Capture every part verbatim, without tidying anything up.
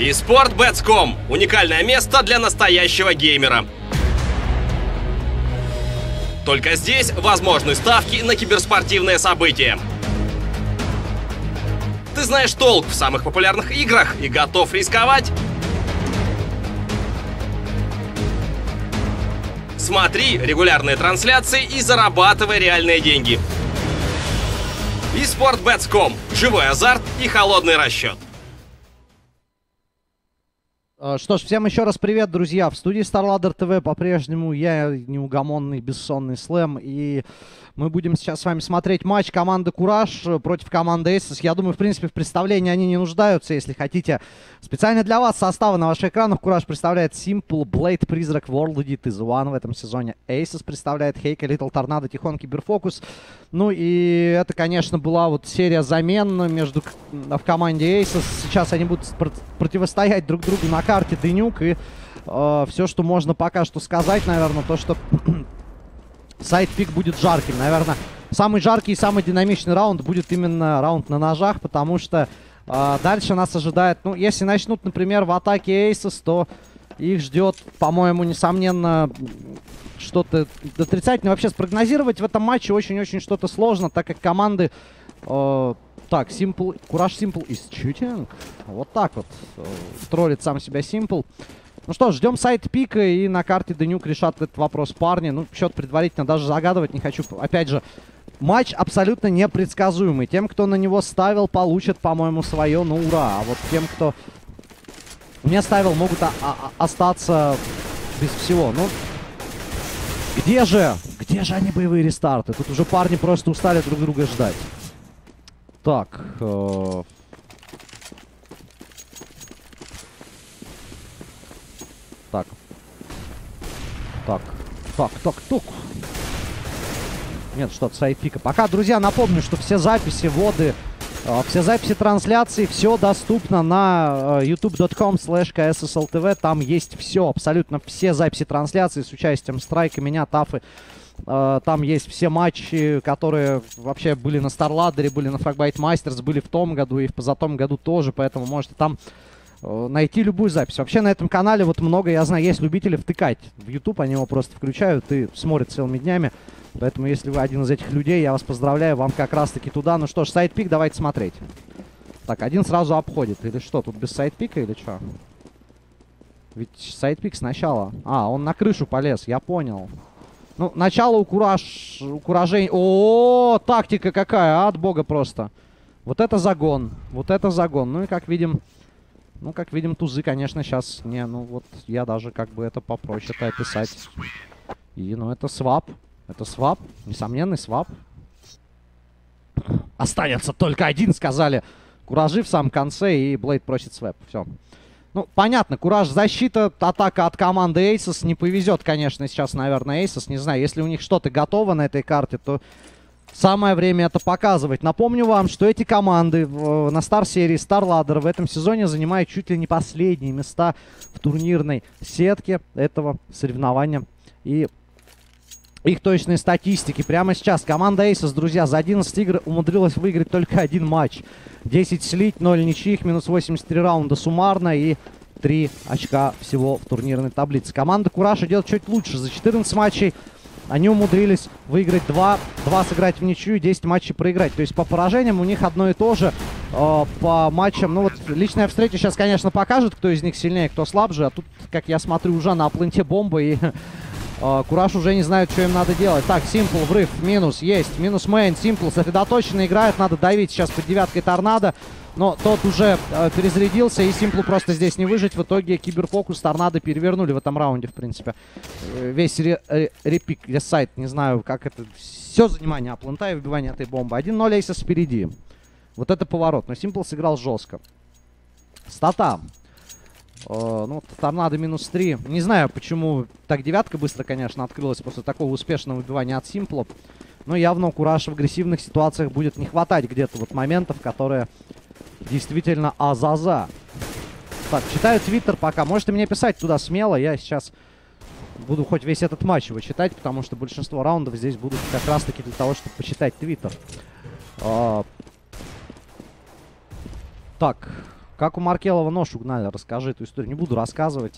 eSportBets точка ком – уникальное место для настоящего геймера. Только здесь возможны ставки на киберспортивные события. Ты знаешь толк в самых популярных играх и готов рисковать? Смотри регулярные трансляции и зарабатывай реальные деньги. eSportBets точка ком – живой азарт и холодный расчет. Что ж, всем еще раз привет, друзья. В студии StarLadder ти ви по-прежнему я, неугомонный, бессонный Слэм. И мы будем сейчас с вами смотреть матч команды Кураж против команды Asus. Я думаю, в принципе, в представлении они не нуждаются, если хотите. Специально для вас составы на ваших экранах. Кураж представляет Simple, Blade, Призрак, World Edit из One в этом сезоне. Asus представляет Хейка, Little Tornado, Тихон, Киберфокус. Ну и это, конечно, была вот серия замен между в команде Asus. Сейчас они будут противостоять друг другу на карте Дынюк. И э, все, что можно пока что сказать, наверное, то, что сайд-пик будет жарким. Наверное, самый жаркий и самый динамичный раунд будет именно раунд на ножах, потому что э, дальше нас ожидает, ну, если начнут, например, в атаке Asus, то их ждет, по-моему, несомненно, что-то отрицательное. Вообще спрогнозировать в этом матче очень-очень что-то сложно, так как команды... Э, так, Simple, Кураж Simple из Чутинг. Вот так вот э, троллит сам себя Simple. Ну что ж, ждем сайд-пика, и на карте Дынюк решат этот вопрос парни. Ну, счет предварительно даже загадывать не хочу. Опять же, матч абсолютно непредсказуемый. Тем, кто на него ставил, получат, по-моему, свое, ну, ура. А вот тем, кто не ставил, могут остаться без всего. Ну, где же? Где же они, боевые рестарты? Тут уже парни просто устали друг друга ждать. Так. Э Так. Так. Так, так, так. Нет, что-то сайд-пика. Пока, друзья, напомню, что все записи, вводы, э, все записи трансляции, все доступно на э, ютуб точка ком слэш ка эс эс эл ти ви. Там есть все, абсолютно все записи трансляции с участием Страйка, меня, Тафы. Uh, там есть все матчи, которые вообще были на StarLadder, были на Frostbite Masters, были в том году и в позатом году тоже, поэтому можете там uh, найти любую запись. Вообще на этом канале вот много, я знаю, есть любители втыкать в YouTube, они его просто включают и смотрят целыми днями. Поэтому если вы один из этих людей, я вас поздравляю, вам как раз таки туда. Ну что ж, сайд-пик давайте смотреть. Так, один сразу обходит, или что, тут без сайд-пика или что? Ведь сайд-пик сначала. А, он на крышу полез, я понял. Ну, начало у Кураж... У Куражей... О, тактика какая, а, от бога просто. Вот это загон. Вот это загон. Ну и как видим... Ну, как видим, тузы, конечно, сейчас... Не, ну вот я даже как бы это попроще-то описать. И, ну, это свап. Это свап. Несомненный свап. Останется только один, сказали Куражи в самом конце. И Блейд просит свэп. Все. Ну, понятно, Кураж, защита, атака от команды Asus. Не повезет, конечно, сейчас, наверное, Asus. Не знаю, если у них что-то готово на этой карте, то самое время это показывать. Напомню вам, что эти команды в, на стар-серии StarLadder в этом сезоне занимают чуть ли не последние места в турнирной сетке этого соревнования. И их точные статистики прямо сейчас. Команда Asus, друзья, за одиннадцать игр умудрилась выиграть только один матч. десять слить, ноль ничьих, минус восемьдесят три раунда суммарно и три очка всего в турнирной таблице. Команда Кураж идет чуть лучше. За четырнадцать матчей они умудрились выиграть два, два сыграть в ничью и десять матчей проиграть. То есть по поражениям у них одно и то же. Э, по матчам, ну вот личная встреча сейчас, конечно, покажет, кто из них сильнее, кто слабже. А тут, как я смотрю, уже на пленте бомба и... Кураж уже не знает, что им надо делать. Так, Simple, врыв, минус, есть. Минус мейн, Simple сосредоточенно играет. Надо давить сейчас под девяткой Торнадо. Но тот уже э, перезарядился, и Simple просто здесь не выжить. В итоге Киберфокус, Торнадо перевернули в этом раунде, в принципе. Э, весь ре ре репик, ресайт, не знаю, как это... Все занимание оплента и выбивание этой бомбы. один ноль Asus впереди. Вот это поворот. Но Simple сыграл жестко. Стата. Uh, ну, Торнадо минус три. Не знаю, почему так девятка быстро, конечно, открылась после такого успешного выбивания от Simple. Но явно у Кураж в агрессивных ситуациях будет не хватать где-то вот моментов, которые действительно азаза. Так, читаю твиттер пока. Можете мне писать туда смело. Я сейчас буду хоть весь этот матч его читать, потому что большинство раундов здесь будут как раз-таки для того, чтобы почитать твиттер. Uh, так... Как у Маркелова нож угнали, расскажи эту историю. Не буду рассказывать.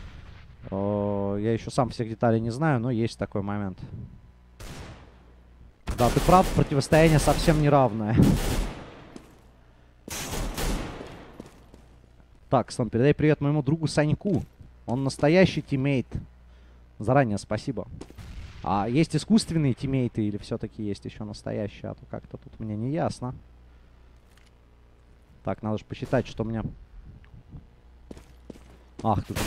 Я еще сам всех деталей не знаю, но есть такой момент. Да, ты прав, противостояние совсем неравное. Так, Слон, передай привет моему другу Саньку. Он настоящий тиммейт. Заранее спасибо. А есть искусственные тиммейты или все-таки есть еще настоящие? А то как-то тут мне не ясно. Так, надо же посчитать, что у меня... Ах, тут...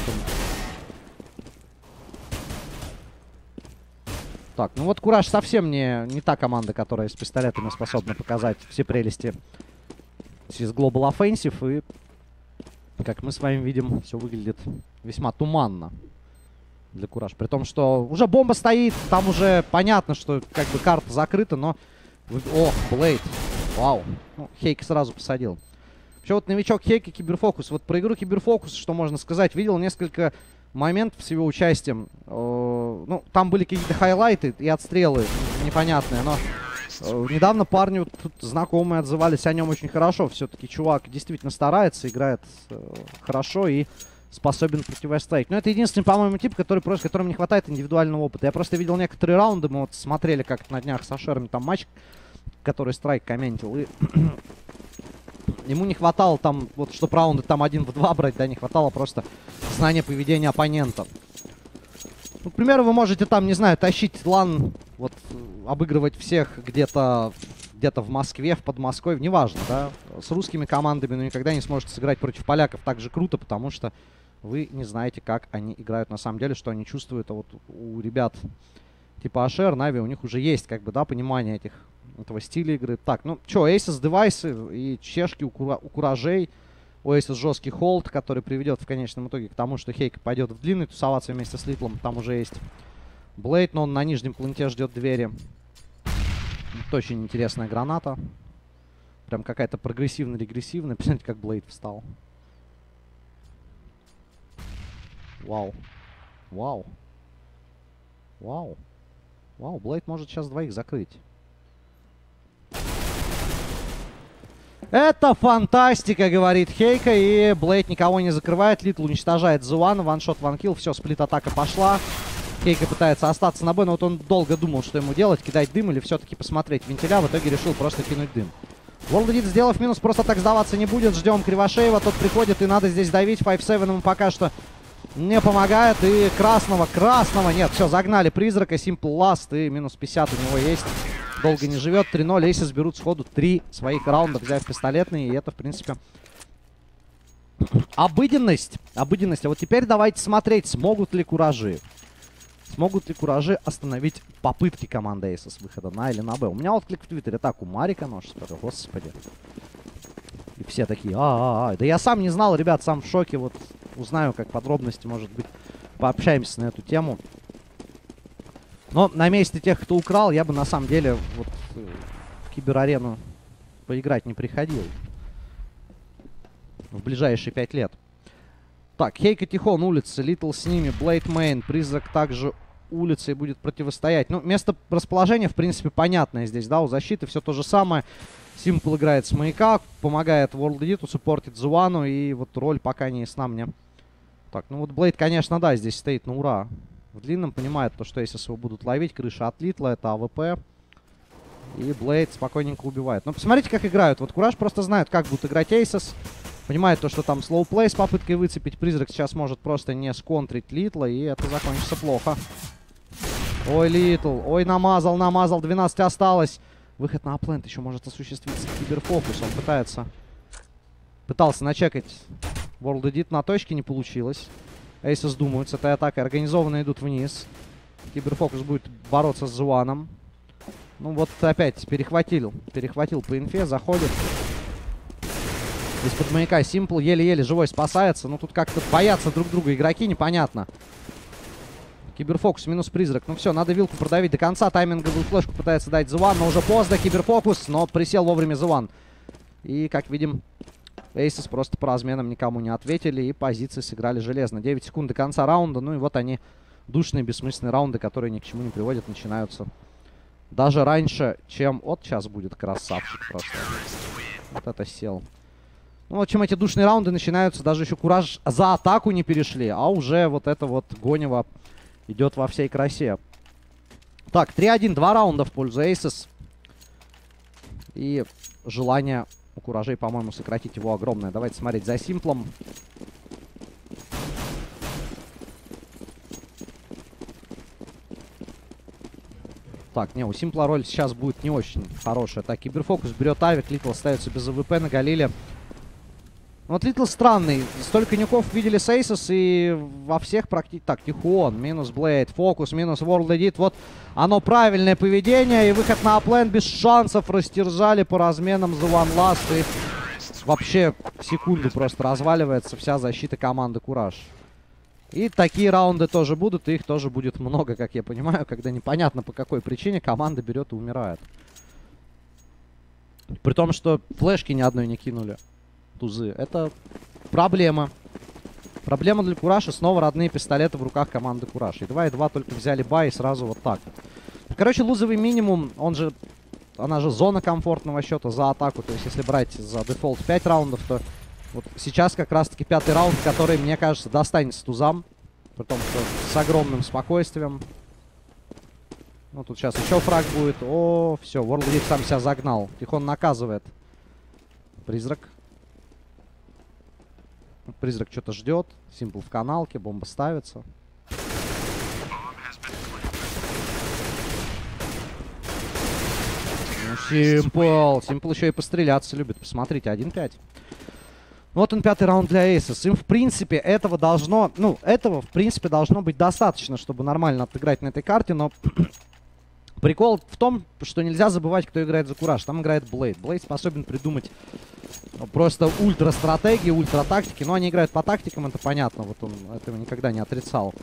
Так, ну вот Кураж совсем не, не та команда, которая с пистолетами способна показать все прелести из Global Offensive. И, как мы с вами видим, все выглядит весьма туманно для Кураж. При том, что уже бомба стоит, там уже понятно, что как бы карта закрыта, но... О, Блейд. Вау. Ну, Хейк сразу посадил. Вообще вот новичок Хейк и Киберфокус. Вот про игру Киберфокус, что можно сказать, видел несколько... моментов с его участием. Э, ну, там были какие-то хайлайты и отстрелы непонятные, но э, недавно парню тут знакомые отзывались о нем очень хорошо. Все-таки чувак действительно старается, играет э, хорошо и способен противостоять. Но это единственный, по-моему, тип, который просто, которому не хватает индивидуального опыта. Я просто видел некоторые раунды, мы вот смотрели как на днях с Ашерами там матч, который Страйк комментил, и ему не хватало там, вот, чтобы раунды там один в два брать, да, не хватало просто знания поведения оппонента. Ну, к примеру, вы можете там, не знаю, тащить лан, вот, обыгрывать всех где-то где-то в Москве, в Подмосковье, неважно, да, с русскими командами, но никогда не сможете сыграть против поляков так же круто, потому что вы не знаете, как они играют на самом деле, что они чувствуют. А вот у ребят типа Ашер, Нави, у них уже есть, как бы, да, понимание этих, этого стиля игры. Так, ну, что, Aces девайсы и чешки у, кура, у Куражей. У Aces жесткий холд, который приведет в конечном итоге к тому, что Хейк пойдет в длинный тусоваться вместе с Литлом. Там уже есть Блейд, но он на нижнем планете ждет двери. Это очень интересная граната. Прям какая-то прогрессивно-регрессивная. Посмотрите, как Блейд встал. Вау. Вау. Вау. Вау, Блейд может сейчас двоих закрыть. Это фантастика, говорит Хейка, и Блейд никого не закрывает. Литл уничтожает Зуана, ваншот, ванкилл, все, сплит-атака пошла. Хейка пытается остаться на Б, но вот он долго думал, что ему делать, кидать дым или все-таки посмотреть вентиля. В итоге решил просто кинуть дым. World, сделав минус, просто так сдаваться не будет. Ждем Кривошеева, тот приходит, и надо здесь давить. пять семь ему пока что не помогает. И красного, красного, нет, все, загнали призрака, Simple Last, и минус пятьдесят у него есть. Долго не живет. три ноль. Aces берут сходу три своих раунда, взяв пистолетные. И это, в принципе, обыденность. Обыденность. А вот теперь давайте смотреть, смогут ли Куражи. Смогут ли Куражи остановить попытки команды Aces выхода на или на Б. У меня отклик в Твиттере. Так, у Марика нож, смотрю. Господи. И все такие, а-а-а. Да я сам не знал, ребят, сам в шоке. Вот узнаю, как подробности, может быть, пообщаемся на эту тему. Но на месте тех, кто украл, я бы на самом деле вот в киберарену поиграть не приходил. В ближайшие пять лет. Так, Хейка Тихон, улица, Литл с ними, Блейд Мейн, Призрак также улицей будет противостоять. Ну, место расположения, в принципе, понятное здесь, да, у защиты все то же самое. Simple играет с маяка, помогает World Edit, суппортит Зуану, и вот роль пока не ясна мне. Так, ну вот Блейд, конечно, да, здесь стоит на ура. В длинном понимает то, что если его будут ловить, крыша от Литла, это АВП. И Блейд спокойненько убивает. Но посмотрите, как играют. Вот Кураж просто знает, как будут играть Aces. Понимает то, что там слоуплей с попыткой выцепить. Призрак сейчас может просто не сконтрить Литла, и это закончится плохо. Ой, Литл. Ой, намазал, намазал. двенадцать осталось. Выход на аплент еще может осуществиться. Киберфокус. Он пытается... Пытался начекать World Edit на точке, не получилось. Aces думают с этой атакой. Организованно идут вниз. Киберфокус будет бороться с Зуаном. Ну вот опять перехватил. Перехватил по инфе. Заходит. Из-под маяка Simple еле-еле живой спасается. Ну тут как-то боятся друг друга игроки. Непонятно. Киберфокус минус Призрак. Ну все, надо вилку продавить до конца. Тайминговую флешку пытается дать Зуан. Но уже поздно. Киберфокус. Но присел вовремя Зуан. И как видим... Aces просто по разменам никому не ответили, и позиции сыграли железно. девять секунд до конца раунда, ну и вот они, душные, бессмысленные раунды, которые ни к чему не приводят, начинаются даже раньше, чем... Вот сейчас будет красавчик просто. Вот это сел. Ну, вот чем эти душные раунды начинаются, даже еще Кураж за атаку не перешли, а уже вот это вот гонево идет во всей красе. Так, три один, два раунда в пользу Aces. И желание у Куражей, по-моему, сократить его огромное. Давайте смотреть за Симплом. Так, не, у Симпла роль сейчас будет не очень хорошая. Так, Киберфокус берет авик, Литл остается без АВП на Галиле. Вот Литл странный. Столько нюков видели с Aces и во всех практически... Так, Тихон, минус Блейд, Фокус, минус World Edit. Вот оно правильное поведение. И выход на аплен без шансов. Растерзали по разменам за One Last. И вообще в секунду просто разваливается вся защита команды Кураж. И такие раунды тоже будут. И их тоже будет много, как я понимаю. Когда непонятно по какой причине команда берет и умирает. При том, что флешки ни одной не кинули. Тузы. Это проблема. Проблема для Кураж. И снова родные пистолеты в руках команды Кураж. И два и два только взяли бай и сразу вот так. Короче, лузовый минимум, он же... Она же зона комфортного счета за атаку. То есть, если брать за дефолт пять раундов, то вот сейчас как раз-таки пятый раунд, который, мне кажется, достанется тузам. При том, что с огромным спокойствием. Ну, тут сейчас еще фраг будет. О, все, World Edit сам себя загнал. Тихон наказывает. Призрак. Призрак что-то ждет. Симпл в каналке, бомба ставится. Ну, Симпл. Симпл еще и постреляться любит. Посмотрите, один пять. Вот он, пятый раунд для Aces. Им, в принципе, этого должно... Ну, этого, в принципе, должно быть достаточно, чтобы нормально отыграть на этой карте, но... Прикол в том, что нельзя забывать, кто играет за Кураж. Там играет Блейд. Блейд способен придумать просто ультра-стратегии, ультра-тактики. Но они играют по тактикам, это понятно. Вот он этого никогда не отрицал.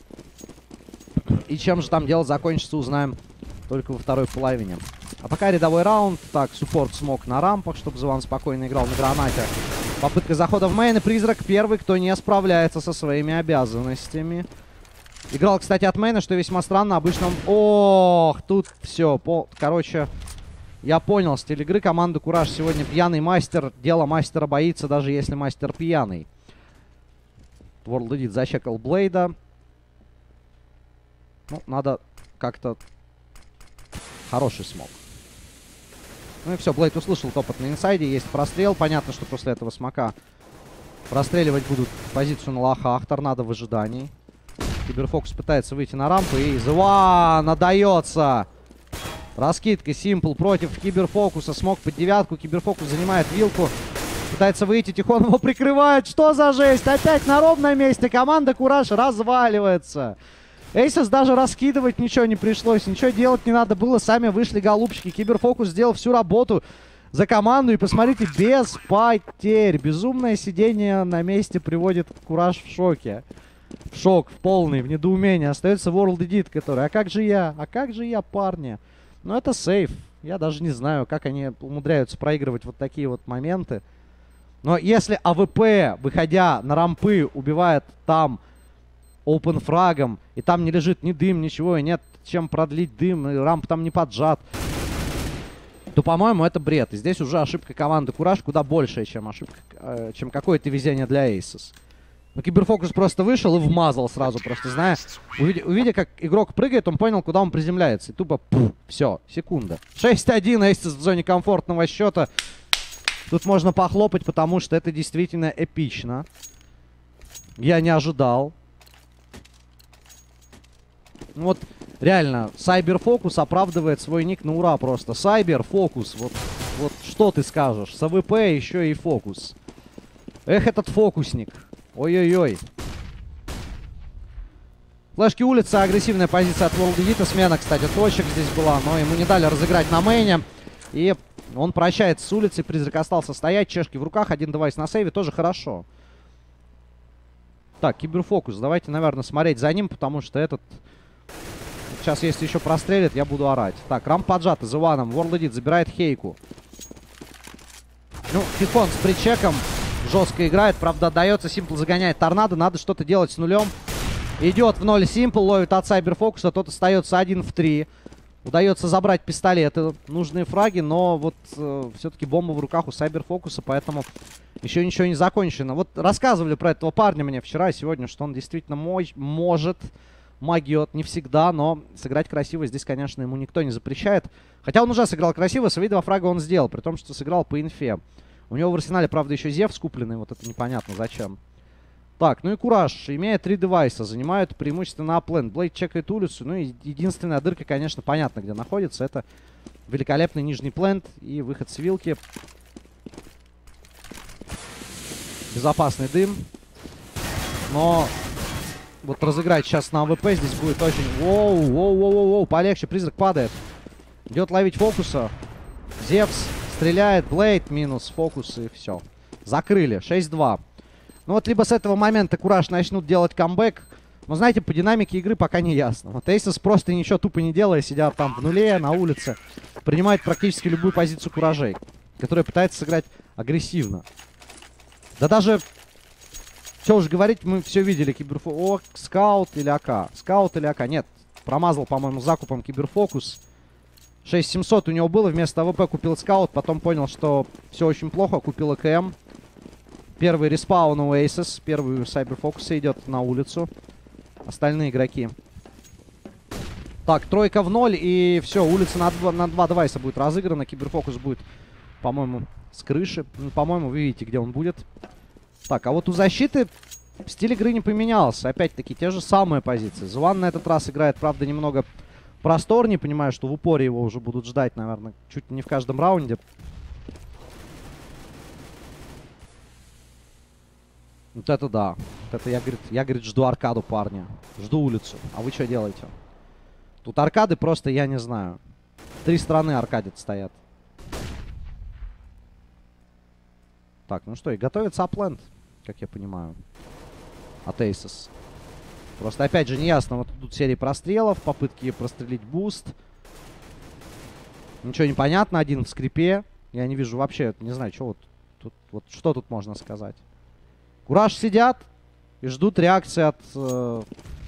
И чем же там дело закончится, узнаем только во второй половине. А пока рядовой раунд. Так, суппорт смог на рампах, чтобы Зван спокойно играл на гранате. Попытка захода в мейн. И Призрак первый, кто не справляется со своими обязанностями. Играл, кстати, от мейна, что весьма странно. Обычно он... Ох, тут все. По... Короче, я понял. Стиль игры команды Кураж сегодня пьяный мастер. Дело мастера боится, даже если мастер пьяный. World Edit зачекал Блейда. Ну, надо как-то... Хороший смог. Ну и все, Блейд услышал топот на инсайде. Есть прострел. Понятно, что после этого смока простреливать будут позицию на лохах. Торнадо в ожидании. Киберфокус пытается выйти на рампу. И The One отдается. Раскидка. Симпл против Киберфокуса. Смог под девятку. Киберфокус занимает вилку. Пытается выйти. Тихон его прикрывает. Что за жесть? Опять на ровном месте. Команда Кураж разваливается. Aces даже раскидывать ничего не пришлось. Ничего делать не надо было. Сами вышли голубчики. Киберфокус сделал всю работу за команду. И посмотрите, без потерь. Безумное сидение на месте приводит Кураж в шоке. В шок, в полный, в недоумение. Остается World Edit, который... А как же я? А как же я, парни? Ну, это сейф. Я даже не знаю, как они умудряются проигрывать вот такие вот моменты. Но если АВП, выходя на рампы, убивает там опенфрагом, и там не лежит ни дым, ничего, и нет чем продлить дым, и рамп там не поджат, то, по-моему, это бред. И здесь уже ошибка команды Кураж куда большая, чем ошибка, э, чем какое-то везение для Aces. Но Киберфокус просто вышел и вмазал сразу, просто зная. Увидя, увидя, как игрок прыгает, он понял, куда он приземляется. И тупо, пух, все, секунда. шесть один, Aces в зоне комфортного счета. Тут можно похлопать, потому что это действительно эпично. Я не ожидал. Вот, реально, Сайберфокус оправдывает свой ник на ура просто. Сайберфокус, вот, вот что ты скажешь? С АВП еще и фокус. Эх, этот фокусник. Ой-ой-ой. Флешки улицы, агрессивная позиция от World Edit. Смена, кстати, точек здесь была, но ему не дали разыграть на мейне. И он прощается с улицы. Призрак остался стоять, чешки в руках. Один девайс на сейве, тоже хорошо. Так, Киберфокус. Давайте, наверное, смотреть за ним, потому что этот... Сейчас, если еще прострелит, я буду орать. Так, рамп поджат из Иваном. World Edit забирает Хейку. Ну, Тихон с причеком жестко играет. Правда, отдается. Симпл загоняет Торнадо. Надо что-то делать с нулем. Идет в ноль Симпл. Ловит от Сайберфокуса. Тот остается один в три. Удается забрать пистолеты, нужные фраги, но вот э, все-таки бомба в руках у Сайберфокуса, поэтому еще ничего не закончено. Вот рассказывали про этого парня мне вчера и сегодня, что он действительно мой, может, могет, не всегда, но сыграть красиво здесь, конечно, ему никто не запрещает. Хотя он уже сыграл красиво, свои два фрага он сделал, при том, что сыграл по инфе. У него в арсенале, правда, еще Зевс купленный, вот это непонятно зачем. Так, ну и Кураж, имея три девайса, занимают преимущественно аплен. Блейд чекает улицу, ну и единственная дырка, конечно, понятно, где находится. Это великолепный нижний плент и выход с вилки. Безопасный дым. Но вот разыграть сейчас на АВП здесь будет очень... Воу, воу, воу, воу, воу, полегче, призрак падает. Идет ловить фокуса. Зевс стреляет, Блейд минус фокус и все. Закрыли, шесть два. Ну вот либо с этого момента Кураж начнут делать камбэк. Но знаете, по динамике игры пока не ясно. Вот Эйсос просто ничего тупо не делая, сидят там в нуле, на улице. Принимает практически любую позицию Куражей, которая пытается сыграть агрессивно. Да даже, что уж говорить, мы все видели. Киберфо... О, скаут или АК. Скаут или АК. Нет, промазал, по-моему, закупом Киберфокус. шесть семьсот у него было, вместо АВП купил скаут. Потом понял, что все очень плохо, купил АКМ. Первый респаун у Aces. Первый у Сайберфокуса идет на улицу. Остальные игроки. Так, тройка в ноль. И все, улица на два, на два девайса будет разыграна. Киберфокус будет, по-моему, с крыши. Ну, по-моему, вы видите, где он будет. Так, а вот у защиты стиль игры не поменялся. Опять-таки, те же самые позиции. Зуан на этот раз играет, правда, немного просторнее. Понимаю, что в упоре его уже будут ждать, наверное, чуть не в каждом раунде. Вот это да. Вот это я, говорит, я, говорит, жду аркаду, парня. Жду улицу. А вы что делаете? Тут аркады просто, я не знаю. Три стороны аркадит стоят. Так, ну что, и готовится апленд, как я понимаю. От Aces. Просто, опять же, неясно. Вот тут серии прострелов, попытки прострелить буст. Ничего не понятно. Один в скрипе. Я не вижу вообще, не знаю, что вот тут, вот что тут можно сказать. Кураж сидят и ждут реакции от э,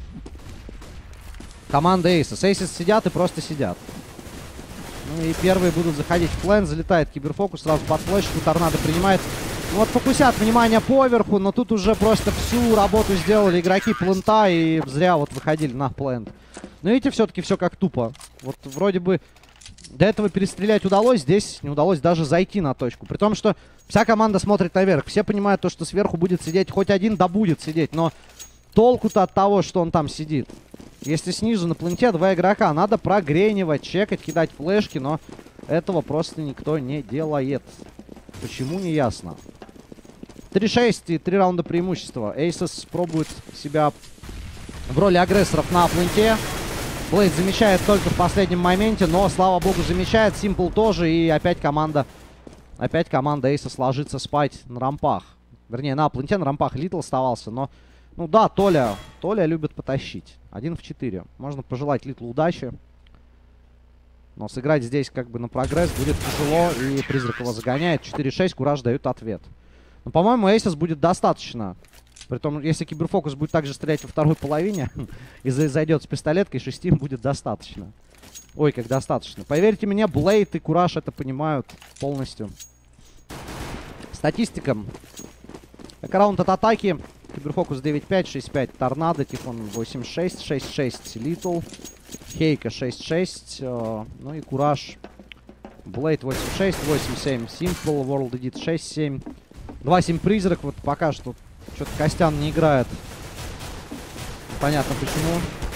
команды Aces. Aces сидят и просто сидят. Ну и первые будут заходить в плен. Залетает Киберфокус сразу под флешку. Торнадо принимает. Ну вот фокусят внимание поверху, но тут уже просто всю работу сделали игроки плента и зря вот выходили на плент. Но видите, все-таки все как тупо. Вот вроде бы до этого перестрелять удалось, здесь не удалось даже зайти на точку. При том, что вся команда смотрит наверх. Все понимают то, что сверху будет сидеть хоть один, да будет сидеть. Но толку-то от того, что он там сидит. Если снизу на пленте два игрока, надо прогренивать, чекать, кидать флешки. Но этого просто никто не делает. Почему, не ясно. три шесть и три раунда преимущества. Aces пробует себя в роли агрессоров на пленте. Блейд замечает только в последнем моменте, но, слава богу, замечает. Симпл тоже. И опять команда опять команда Aces ложится спать на рампах. Вернее, на пленте, на рампах Литл оставался. Но, ну да, Толя, Толя любит потащить. один в четыре. Можно пожелать Литлу удачи. Но сыграть здесь как бы на прогресс будет тяжело. И Призрак его загоняет. четыре шесть, Кураж дают ответ. Но, по-моему, Aces будет достаточно. Притом, если Киберфокус будет также стрелять во второй половине и зайдет с пистолеткой, шести будет достаточно. Ой, как достаточно. Поверьте мне, Блейд и Кураж это понимают полностью. Статистика. Раунд от атаки. Киберфокус девять пять, шесть пять. Торнадо, Тифон восемь шесть, шесть шесть. Литл. Хейка шесть шесть. Э, ну и Кураж. Блейд восемь шесть, восемь семь. Simple, World Edit шесть семь. два семь Призрак. Вот пока что что-то Костян не играет. Понятно почему.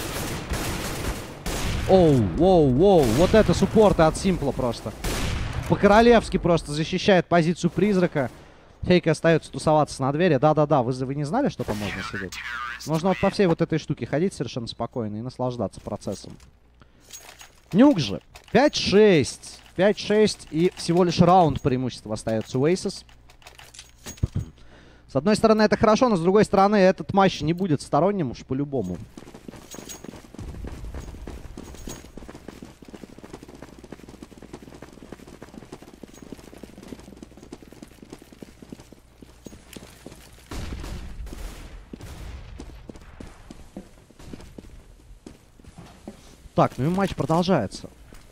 Оу, воу, воу. Вот это суппорты от Симпла просто. По-королевски просто защищает позицию Призрака. Хейка остается тусоваться на двери. Да-да-да, вы, вы не знали, что там можно сидеть? Можно вот по всей вот этой штуке ходить совершенно спокойно и наслаждаться процессом. Нюк же. пять шесть. пять шесть и всего лишь раунд преимущества остается у Aces. С одной стороны, это хорошо, но с другой стороны, этот матч не будет сторонним уж по-любому. Так, ну и матч продолжается.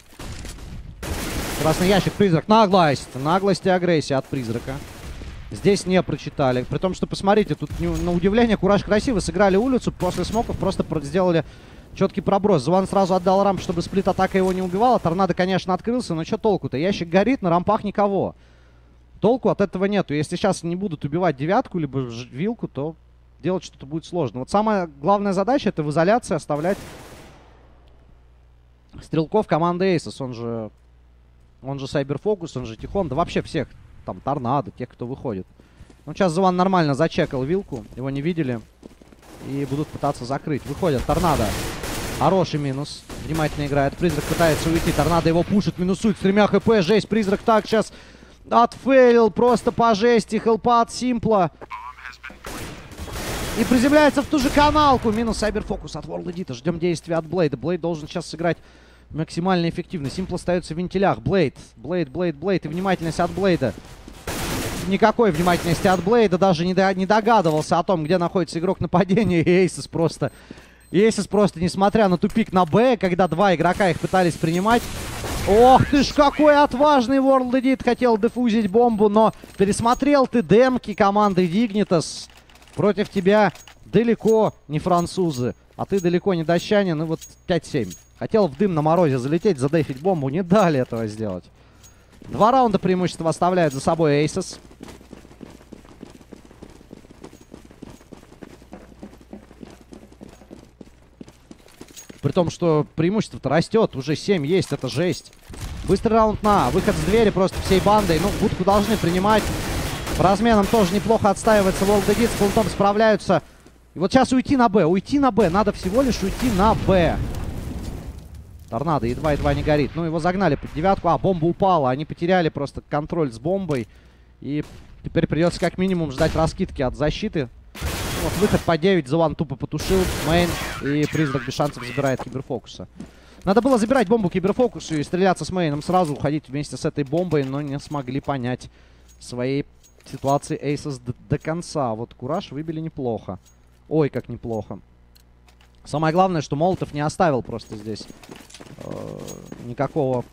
Красный ящик, призрак. Наглость. Наглость и агрессия от призрака. Здесь не прочитали. При том, что, посмотрите, тут на удивление Кураж красиво сыграли улицу. После смоков просто сделали четкий проброс. Зван сразу отдал рамп, чтобы сплит-атака его не убивала. Торнадо, конечно, открылся, но что толку-то? Ящик горит, на рампах никого. Толку от этого нету. Если сейчас не будут убивать девятку, либо вилку, то делать что-то будет сложно. Вот самая главная задача — это в изоляции оставлять стрелков команды Aces. Он же, он же Сайберфокус, он же Тихон. Да вообще всех. Там Торнадо, тех, кто выходит. Ну, сейчас Зван нормально зачекал вилку. Его не видели. И будут пытаться закрыть. Выходят. Торнадо. Хороший минус. Внимательно играет. Призрак пытается уйти. Торнадо его пушит. Минусует с тремя хп. Жесть. Призрак так сейчас отфейлил. Просто по жести. Хелпа от Симпла. И приземляется в ту же каналку. Минус Сайберфокус от World Edit. Ждем действия от Блейда. Блейд должен сейчас сыграть максимально эффективно. Симпл остается в вентилях. Блейд. Блейд, Блейд, Блейд. И внимательность от Блейда. Никакой внимательности от Блейда. Даже не, до, не догадывался о том, где находится игрок нападения. И Эйсис просто... Эйсис просто, несмотря на тупик на Б, когда два игрока их пытались принимать. Ох ты ж, какой отважный World Edit. Хотел дефузить бомбу, но пересмотрел ты демки команды Dignitas. Против тебя далеко не французы. А ты далеко не датчанин. И вот пять семь. Хотел в дым на морозе залететь, задефить бомбу. Не дали этого сделать. Два раунда преимущества оставляет за собой Aces. При том, что преимущество-то растет. Уже семь есть, это жесть. Быстрый раунд на. Выход с двери просто всей бандой. Ну, будку должны принимать. По разменам тоже неплохо отстаивается World Edit. С фунтом справляются. И вот сейчас уйти на Б. Уйти на Б. Надо всего лишь уйти на Б. Торнадо едва-едва не горит. Ну, его загнали под девятку. А, бомба упала. Они потеряли просто контроль с бомбой. И теперь придется как минимум ждать раскидки от защиты. Вот выход по девять. Зван тупо потушил. Мейн. И призрак без шансов забирает Киберфокуса. Надо было забирать бомбу Киберфокусу и стреляться с Мейном. Сразу уходить вместе с этой бомбой. Но не смогли понять своей ситуации Aces до, до конца. Вот Кураж выбили неплохо. Ой, как неплохо. Самое главное, что Молотов не оставил просто здесь э, никакого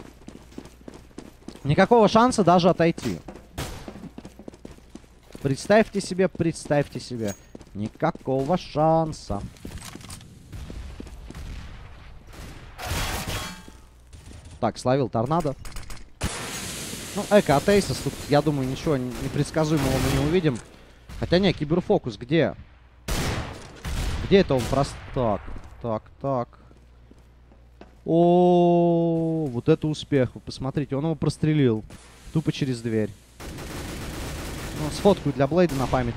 никакого шанса даже отойти. Представьте себе, представьте себе. Никакого шанса. Так, словил Торнадо. Ну, эко от Aces. Тут, я думаю, ничего непредсказуемого мы не увидим. Хотя не, Киберфокус где? Где это он просто... Так, так, так. О, вот это успех. Вы посмотрите, он его прострелил. Тупо через дверь. Ну, сфоткаю для Блейда на память.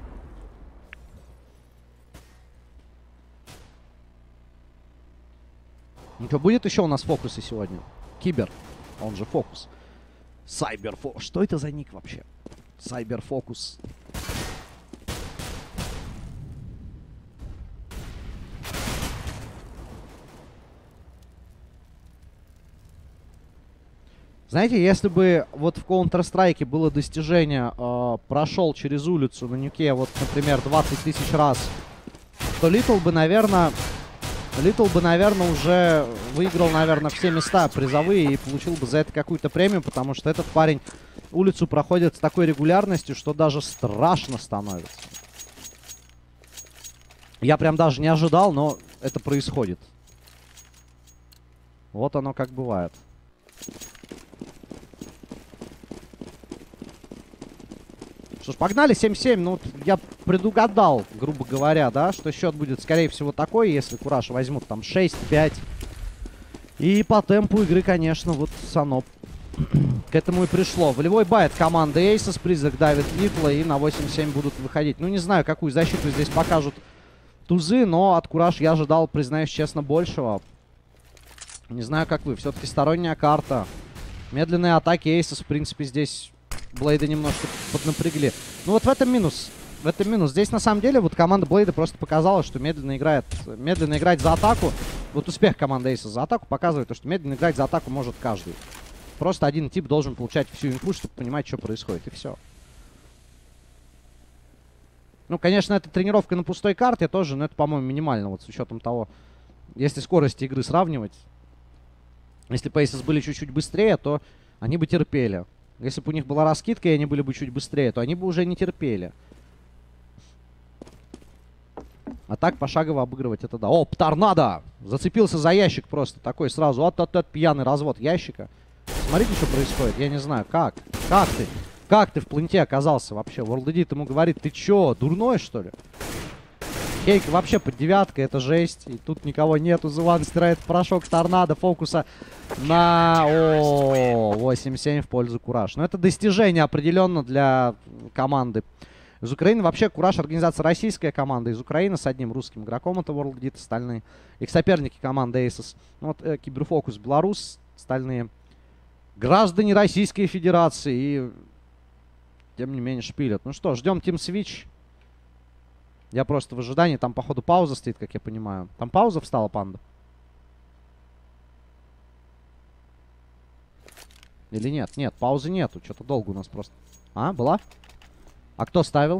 Ну что, будет еще у нас фокусы сегодня? Кибер, он же фокус. Сайберфокус. Что это за ник вообще? Сайберфокус. Знаете, если бы вот в Counter-Strike было достижение, э, прошел через улицу на нюке, вот, например, двадцать тысяч раз, то Литл бы, наверное, Литл бы, наверное, уже выиграл, наверное, все места призовые и получил бы за это какую-то премию, потому что этот парень улицу проходит с такой регулярностью, что даже страшно становится. Я прям даже не ожидал, но это происходит. Вот оно как бывает. Что ж, погнали, семь семь. Ну, я предугадал, грубо говоря, да, что счет будет, скорее всего, такой, если Кураж возьмут там шесть пять. И по темпу игры, конечно, вот Саноп к этому и пришло. Волевой байт команды Aces. Призрак давит Литла и на восемь семь будут выходить. Ну, не знаю, какую защиту здесь покажут тузы, но от Кураж я ожидал, признаюсь честно, большего. Не знаю, как вы. Все-таки сторонняя карта. Медленные атаки Aces, в принципе, здесь... Блейда немножко поднапрягли. Ну вот в этом минус. В этом минус. Здесь на самом деле вот команда Блейда просто показала, что медленно играет. Медленно играть за атаку. Вот успех команды Aces за атаку показывает, что медленно играть за атаку может каждый. Просто один тип должен получать всю инфу, чтобы понимать, что происходит. И все. Ну, конечно, это тренировка на пустой карте тоже, но это, по-моему, минимально. Вот с учетом того, если скорости игры сравнивать. Если бы Aces были чуть-чуть быстрее, то они бы терпели. Если бы у них была раскидка, и они были бы чуть быстрее, то они бы уже не терпели. А так пошагово обыгрывать это да. О, торнадо! Зацепился за ящик просто. Такой сразу. Вот тот пьяный развод ящика. Смотрите, что происходит. Я не знаю, как. Как ты? Как ты в планете оказался вообще? World Edit ему говорит, ты чё, дурной что ли? Кейк вообще под девяткой, это жесть. И тут никого нету. Зуван стирает порошок торнадо. Фокуса на... О, восемь семь в пользу Кураж. Но это достижение определенно для команды из Украины. Вообще, Кураж — организация российская команда из Украины с одним русским игроком. Это World Edit, остальные. Их соперники команды Aces. Вот э, Киберфокус, Беларусь, остальные граждане Российской Федерации. И тем не менее шпилят. Ну что, ждем Team Switch. Я просто в ожидании. Там, походу, пауза стоит, как я понимаю. Там пауза встала, панда? Или нет? Нет, паузы нету. Что-то долго у нас просто. А, была? А кто ставил?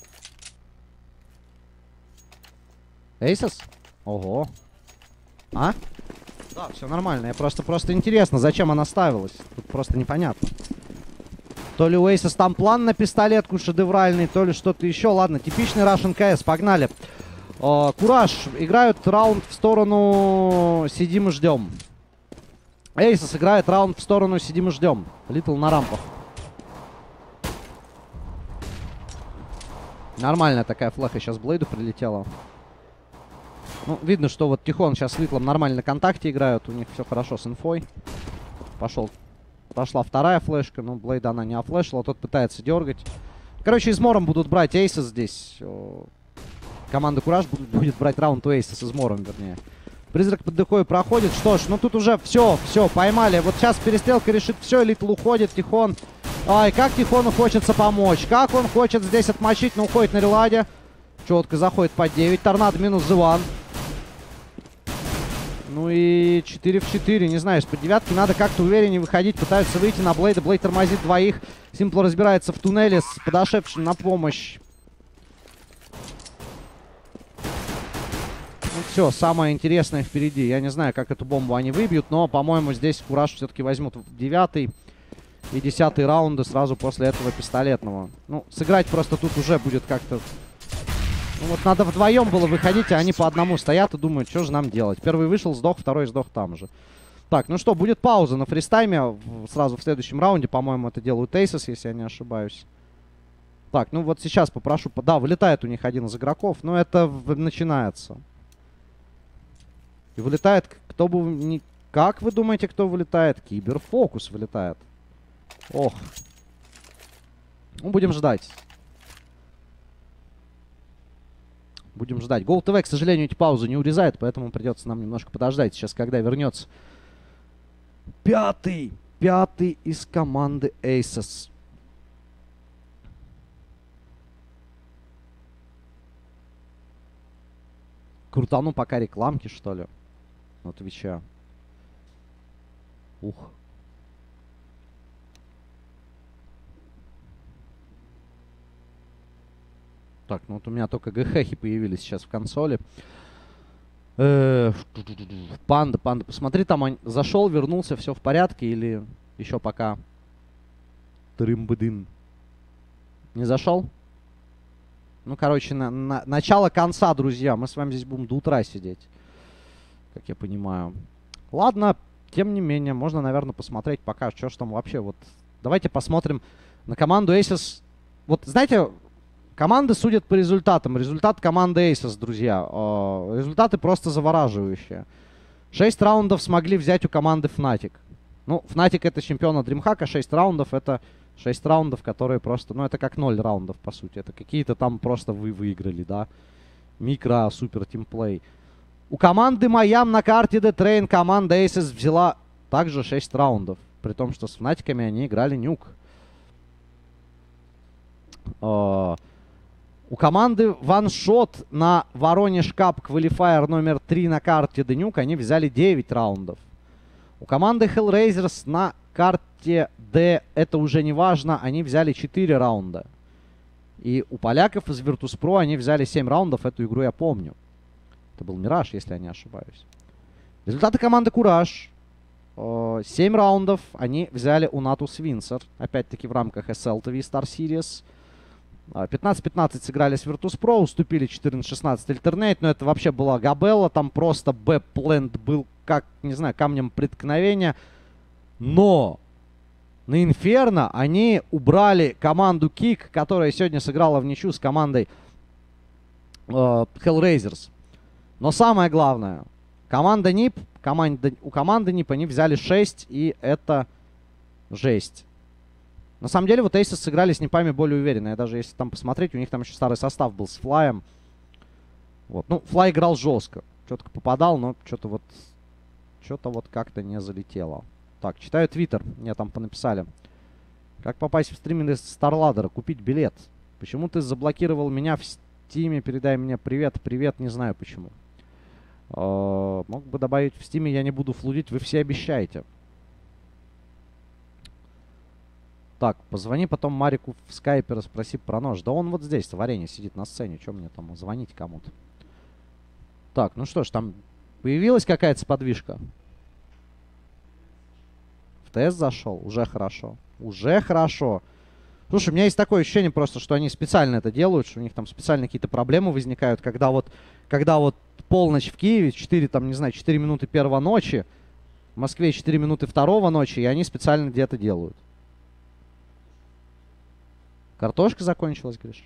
Aces? Ого. А? Да, все нормально. Я просто, просто интересно, зачем она ставилась. Тут просто непонятно. То ли у Aces там план на пистолетку шедевральный, то ли что-то еще. Ладно, типичный Russian кэ эс. Погнали. О, Кураж играют раунд в сторону сидим и ждем. Aces играет раунд в сторону сидим и ждем. Литл на рампах. Нормальная такая флэха сейчас Блейду прилетела. Ну, видно, что вот Тихон сейчас с Литлом нормально на контакте играют. У них все хорошо с инфой. Пошел. Пошла вторая флешка. Ну, Блейда она не офлешила. Тот пытается дергать. Короче, измором будут брать Aces здесь. О, команда Кураж будет, будет брать раунд у Aces измором, вернее. Призрак под дыхой проходит. Что ж, ну тут уже все, все, поймали. Вот сейчас перестрелка решит все. Литл уходит. Тихон. Ай, как Тихону хочется помочь. Как он хочет здесь отмочить. Но уходит на реладе. Четко заходит под девять. Торнадо минус Зыван. Ну и четыре в четыре. Не знаю, из-под девятки надо как-то увереннее выходить. Пытаются выйти на Блейда. Блейд тормозит двоих. Симпл разбирается в туннеле с подошедшим на помощь. Ну все, самое интересное впереди. Я не знаю, как эту бомбу они выбьют. Но, по-моему, здесь Кураж все-таки возьмут девятый и десятый раунды сразу после этого пистолетного. Ну, сыграть просто тут уже будет как-то... Ну вот надо вдвоем было выходить, а они по одному стоят и думают, что же нам делать. Первый вышел, сдох, второй сдох там же. Так, ну что, будет пауза на фристайме. Сразу в следующем раунде, по-моему, это делают Aces, если я не ошибаюсь. Так, ну вот сейчас попрошу... Да, вылетает у них один из игроков, но это начинается. И вылетает... Кто бы... Не... Как вы думаете, кто вылетает? Киберфокус вылетает. Ох. Ну, будем ждать. Будем ждать. GoTV, к сожалению, эти паузы не урезает, поэтому придется нам немножко подождать. Сейчас, когда вернется пятый. Пятый из команды Aces. Крутану пока рекламки, что ли? На Твича. Ух. Так, ну вот у меня только ГХхи появились сейчас в консоли. Э -э панда, панда. Посмотри, там он зашел, вернулся, все в порядке или еще пока трым-быдын. Не зашел? Ну, короче, на, на начало конца, друзья. Мы с вами здесь будем до утра сидеть. Как я понимаю. Ладно, тем не менее, можно, наверное, посмотреть пока, что ж там вообще. Вот давайте посмотрим на команду Aces. Вот, знаете... Команды судят по результатам. Результат команды Aces, друзья. Э, результаты просто завораживающие. Шесть раундов смогли взять у команды Fnatic. Ну, Fnatic это чемпион DreamHack, а шесть раундов это шесть раундов, которые просто... Ну, это как ноль раундов, по сути. Это какие-то там просто вы выиграли, да. Микро, супер тимплей. У команды Майам на карте The Train команда Aces взяла также шесть раундов. При том, что с Fnatic'ами они играли нюк. Э У команды OneShot на Воронеж Кап квалифайер номер три на карте Денюк они взяли девять раундов. У команды Hellraisers на карте D, это уже не важно, они взяли четыре раунда. И у поляков из Virtus.pro они взяли семь раундов, эту игру я помню. Это был Мираж, если я не ошибаюсь. Результаты команды Кураж. семь раундов они взяли у Natus Windsor. Опять-таки в рамках эс эл ти ви Star Series. пятнадцать пятнадцать сыграли с Virtus.pro, уступили четырнадцать шестнадцать Alternate, но это вообще была габелла, там просто Б-плент был, как, не знаю, камнем преткновения. Но на Inferno они убрали команду Kick, которая сегодня сыграла в ничью с командой э, Hellraisers. Но самое главное, команда нип, команда, у команды нип они взяли шесть, и это жесть. На самом деле, вот Aces сыграли с Нипами более уверенно. Я даже если там посмотреть, у них там еще старый состав был с Флаем. Вот. Ну, Флай играл жестко. Что-то попадал, но что-то вот... Что-то вот как-то не залетело. Так, читаю твиттер. Мне там понаписали. Как попасть в стриминг из Старладдера? Купить билет. Почему ты заблокировал меня в Стиме? Передай мне привет. Привет, не знаю почему. Э-э- мог бы добавить в Стиме, я не буду флудить. Вы все обещаете. Так, позвони потом Марику в скайпе, расспроси про нож. Да он вот здесь, в арене сидит на сцене. Чем мне там звонить кому-то? Так, ну что ж, там появилась какая-то подвижка. В тест зашел. Уже хорошо. Уже хорошо. Слушай, у меня есть такое ощущение просто, что они специально это делают, что у них там специально какие-то проблемы возникают, когда вот, когда вот полночь в Киеве, четыре, там, не знаю, четыре минуты первой ночи, в Москве четыре минуты второго ночи, и они специально где-то делают. Картошка закончилась, говоришь?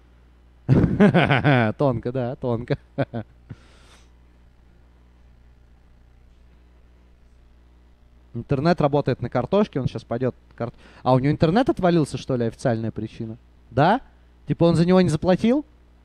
Тонко, да, тонко. Интернет работает на картошке, он сейчас пойдет... Кар... А, у него интернет отвалился, что ли, официальная причина? Да? Типа он за него не заплатил?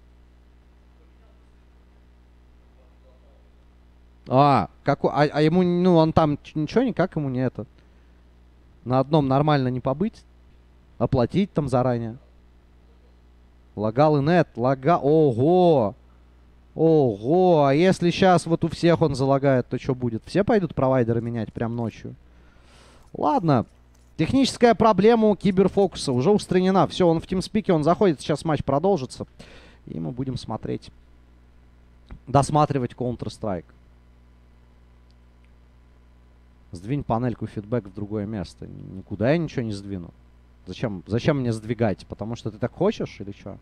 А, как... а, а ему, ну, он там ничего, никак ему не это... На одном нормально не побыть? Оплатить там заранее. Лагал инет, лага... Ого! Ого! А если сейчас вот у всех он залагает, то что будет? Все пойдут провайдеры менять прям ночью? Ладно. Техническая проблема у Киберфокуса уже устранена. Все, он в тимспике, он заходит, сейчас матч продолжится. И мы будем смотреть. Досматривать Counter-Strike. Сдвинь панельку фидбэк в другое место. Никуда я ничего не сдвину. Зачем, зачем мне сдвигать? Потому что ты так хочешь или что?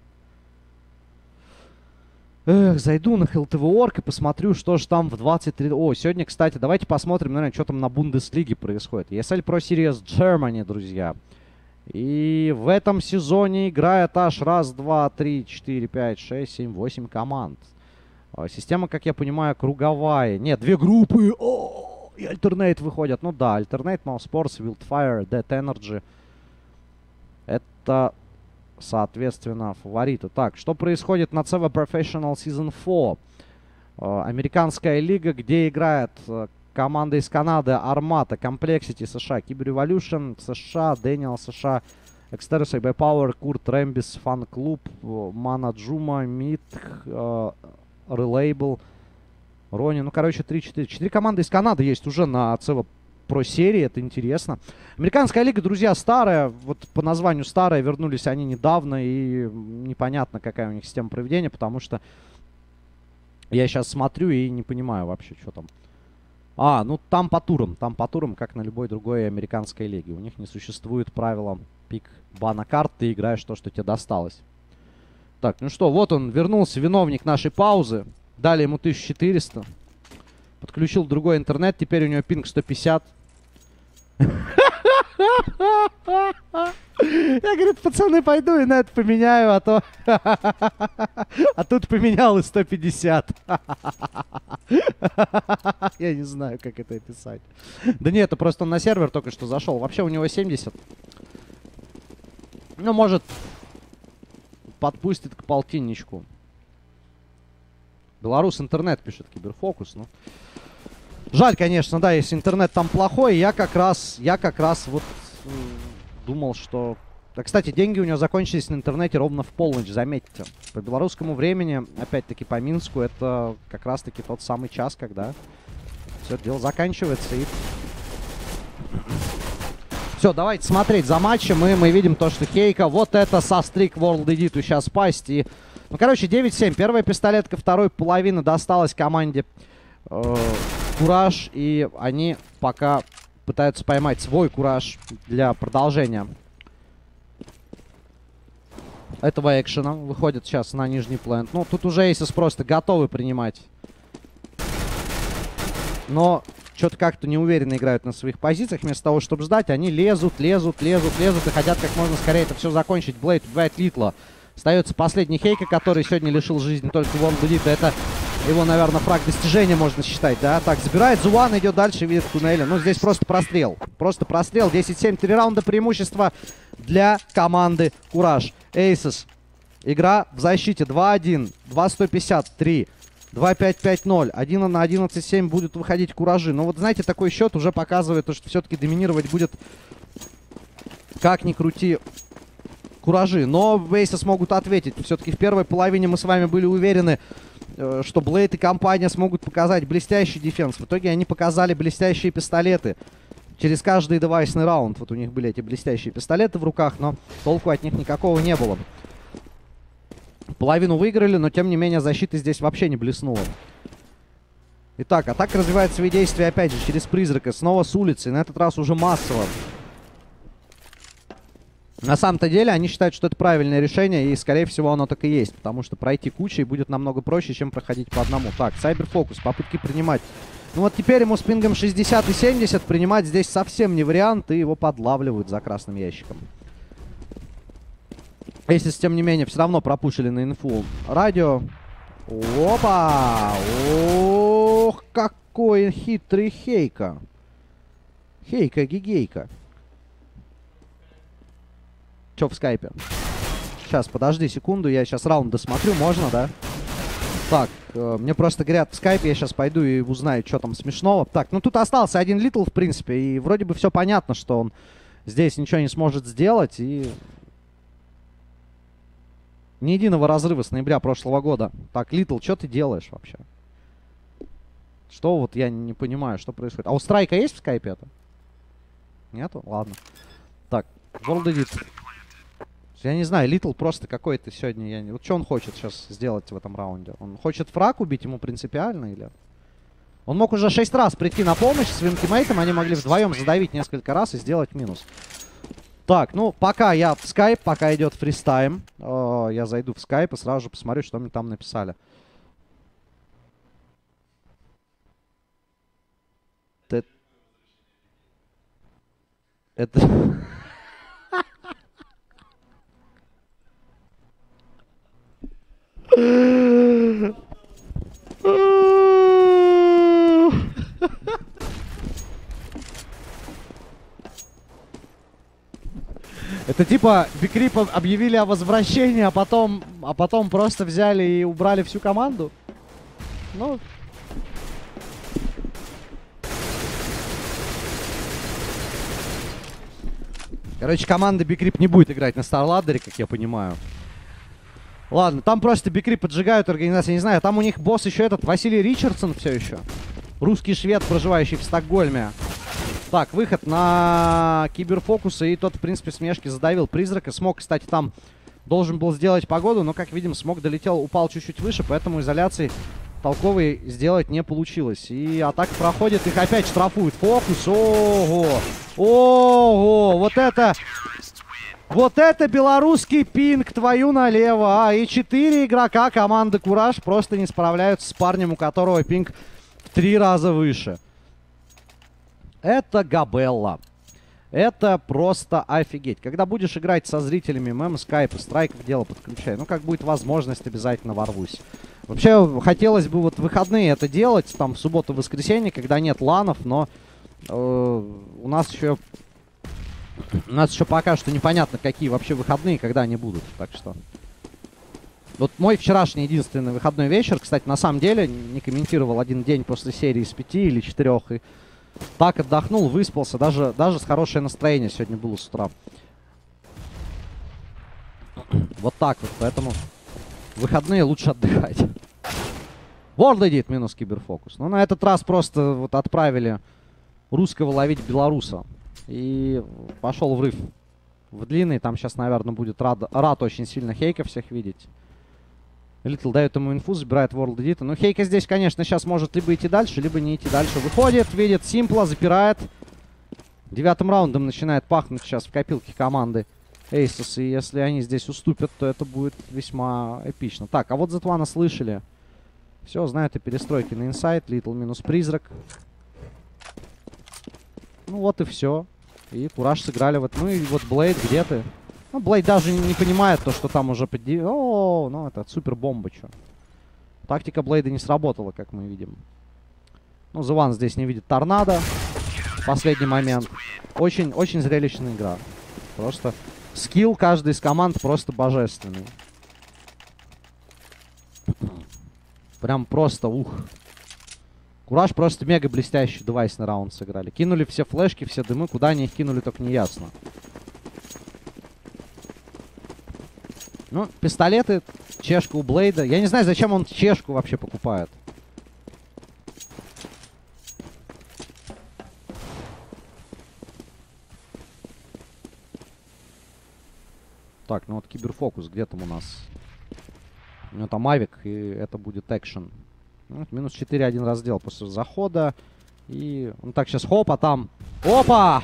Эх, зайду на эл ти ви точка орг и посмотрю, что же там в двадцать три... О, сегодня, кстати, давайте посмотрим, наверное, что там на Бундеслиге происходит. и эс эл Pro Series Germany, друзья. И в этом сезоне играет аж раз, два, три, четыре, пять, шесть, семь, восемь команд. Система, как я понимаю, круговая. Нет, две группы. О, и Alternate выходят. Ну да, Alternate, Mousesports, Wildfire, Dead Energy. Это, соответственно, фавориты. Так, что происходит на си ви Professional Season четыре? Э, американская лига, где играет э, команда из Канады Armata, Complexity США, Kyber Revolution США, Daniel США, Exterus, эй би Power, Kurt Rambis, Fan Club, Mana Juma, Mid, э, Relabel, Рони. Ну, короче, три-четыре. Четыре команды из Канады есть уже на си ви Pro серии, это интересно. Американская лига, друзья, старая. Вот по названию старая. Вернулись они недавно. И непонятно, какая у них система проведения. Потому что я сейчас смотрю и не понимаю вообще, что там. А, ну там по турам. Там по турам, как на любой другой американской лиге. У них не существует правила пик бана карт. Ты играешь то, что тебе досталось. Так, ну что, вот он вернулся, виновник нашей паузы. Дали ему тысячу четыреста. Подключил другой интернет, теперь у него пинг сто пятьдесят. Я, говорит, пацаны, пойду и на это поменяю, а то... А тут поменял и сто пятьдесят. Я не знаю, как это описать. Да нет, это просто он на сервер только что зашел. Вообще у него семьдесят. Ну, может, подпустит к полтинничку. Белорус интернет, пишет Киберфокус. Ну, жаль, конечно, да, если интернет там плохой. Я как раз, я как раз вот э, думал, что... Да, кстати, деньги у него закончились на интернете ровно в полночь, заметьте. По белорусскому времени, опять-таки по Минску, это как раз-таки тот самый час, когда все дело заканчивается. И... Все, давайте смотреть за матчем. И мы видим то, что Хейка вот это со стрик World Edit сейчас пасть. И... Ну, короче, девять семь. Первая пистолетка второй половины досталась команде э, Кураж. И они пока пытаются поймать свой кураж для продолжения этого экшена. Выходит сейчас на нижний плент. Ну, тут уже Aces просто готовы принимать. Но что-то как-то неуверенно играют на своих позициях. Вместо того, чтобы ждать, они лезут, лезут, лезут, лезут и хотят как можно скорее это все закончить. Блейд убивает Литла. Остается последний Хейка, который сегодня лишил жизни только World Elite. Это его, наверное, фраг достижения можно считать, да? Так, забирает Зуан, идет дальше, видит туннеля. Ну, здесь просто прострел. Просто прострел. десять семь, три раунда преимущества для команды Кураж. Aces. Игра в защите. два один, два сто пятьдесят три. два пять пять ноль. один на одиннадцать семь будут выходить Куражи. Но вот, знаете, такой счет уже показывает, что все-таки доминировать будет, как ни крути, Куражи. Но Aces смогут ответить. Все-таки в первой половине мы с вами были уверены, что Блейд и компания смогут показать блестящий дефенс. В итоге они показали блестящие пистолеты. Через каждый девайсный раунд вот у них были эти блестящие пистолеты в руках, но толку от них никакого не было. Половину выиграли, но тем не менее защита здесь вообще не блеснула. Итак, атака развивает свои действия опять же через призрака. Снова с улицы, на этот раз уже массово. На самом-то деле они считают, что это правильное решение, и скорее всего оно так и есть. Потому что пройти кучей будет намного проще, чем проходить по одному. Так, Сайберфокус, попытки принимать. Ну вот теперь ему с пингом шестьдесят и семьдесят принимать здесь совсем не вариант, и его подлавливают за красным ящиком. Если, тем не менее, все равно пропушили на инфу радио. Опа! Ох, какой хитрый Хейка. Хейка-гигейка. Чё в скайпе? Сейчас, подожди секунду, я сейчас раунд досмотрю, можно, да? Так, э, мне просто говорят в скайпе, я сейчас пойду и узнаю, что там смешного. Так, ну тут остался один Литл, в принципе, и вроде бы все понятно, что он здесь ничего не сможет сделать, и... Ни единого разрыва с ноября прошлого года. Так, Литл, что ты делаешь вообще? Что вот, я не понимаю, что происходит. А у Страйка есть в скайпе это? Нету? Ладно. Так, World Elite. Я не знаю, Литл просто какой-то сегодня. Я не... Вот что он хочет сейчас сделать в этом раунде? Он хочет фраг убить, ему принципиально или... Он мог уже шесть раз прийти на помощь своим тиммейтам, они могли вдвоем задавить несколько раз и сделать минус. Так, ну, пока я в скайп, пока идет фристайм, э, я зайду в скайп и сразу же посмотрю, что мне там написали. Это... Это... Это типа Бикрип объявили о возвращении, а потом, а потом просто взяли и убрали всю команду? Ну... Короче, команда Бикрип не будет играть на Старладдере, как я понимаю. Ладно, там просто Бикрип поджигают организацию, не знаю. Там у них босс еще этот, Василий Ричардсон все еще. Русский швед, проживающий в Стокгольме. Так, выход на Киберфокуса, и тот, в принципе, с мешки задавил призрака. Смог, кстати, там должен был сделать погоду, но, как видим, Смог долетел, упал чуть-чуть выше, поэтому изоляции толковой сделать не получилось. И атака проходит, их опять штрафуют. Фокус, ого, ого, вот это... Вот это белорусский пинг, твою налево. А, и четыре игрока команды Кураж просто не справляются с парнем, у которого пинг в три раза выше. Это Габелла. Это просто офигеть. Когда будешь играть со зрителями мем, скайпа, страйк в дело подключай. Ну, как будет возможность, обязательно ворвусь. Вообще, хотелось бы вот в выходные это делать, там, в субботу-воскресенье, когда нет ланов, но э, у нас еще... У нас еще пока что непонятно, какие вообще выходные, когда они будут. Так что... Вот мой вчерашний единственный выходной вечер, кстати, на самом деле, не комментировал один день после серии из пяти или четырех. И так отдохнул, выспался. Даже, даже с хорошее настроение сегодня было с утра. Вот так вот, поэтому выходные лучше отдыхать. World Elite минус Киберфокус. Ну, на этот раз просто вот отправили русского ловить белоруса. И пошел врыв в длинный. Там сейчас, наверное, будет рад, рад очень сильно Хейка всех видеть. Литл дает ему инфу, забирает World Elite. Ну, Хейка здесь, конечно, сейчас может либо идти дальше, либо не идти дальше. Выходит, видит Симпла, запирает. Девятым раундом начинает пахнуть сейчас в копилке команды Aces. И если они здесь уступят, то это будет весьма эпично. Так, а вот Зетвана слышали. Все, знают и перестройки на инсайд. Литл минус призрак. Ну вот и все. И Кураж сыграли вот. Ну и вот Блейд, где ты? Ну, Блейд даже не понимает то, что там уже поди... О, ну это супер бомба, чё. Тактика Блейда не сработала, как мы видим. Ну, Зеван здесь не видит торнадо. Последний момент. Очень, очень зрелищная игра. Просто скилл каждой из команд просто божественный. Прям просто ух. Кураж просто мега блестящий девайсный раунд сыграли. Кинули все флешки, все дымы. Куда они их кинули, только не ясно. Ну, пистолеты, чешка у Блейда. Я не знаю, зачем он чешку вообще покупает. Так, ну вот киберфокус, где там у нас? У него там авик, и это будет экшен. Ну, минус четыре, один раздел после захода. И он так сейчас хоп, а там... Опа!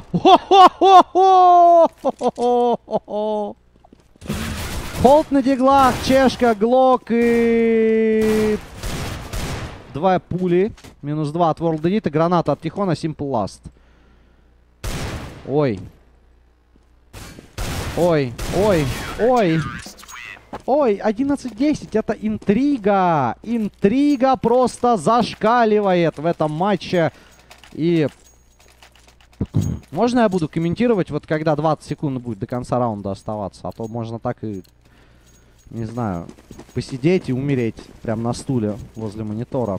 Холд на диглах, чешка, глок и... Два пули. Минус два от World Elite и граната от Тихона, Simple Last. Ой. Ой, ой, ой. Ой, одиннадцать десять, это интрига. Интрига просто зашкаливает в этом матче. И... Можно я буду комментировать, вот когда двадцать секунд будет до конца раунда оставаться? А то можно так и... Не знаю, посидеть и умереть прям на стуле возле монитора.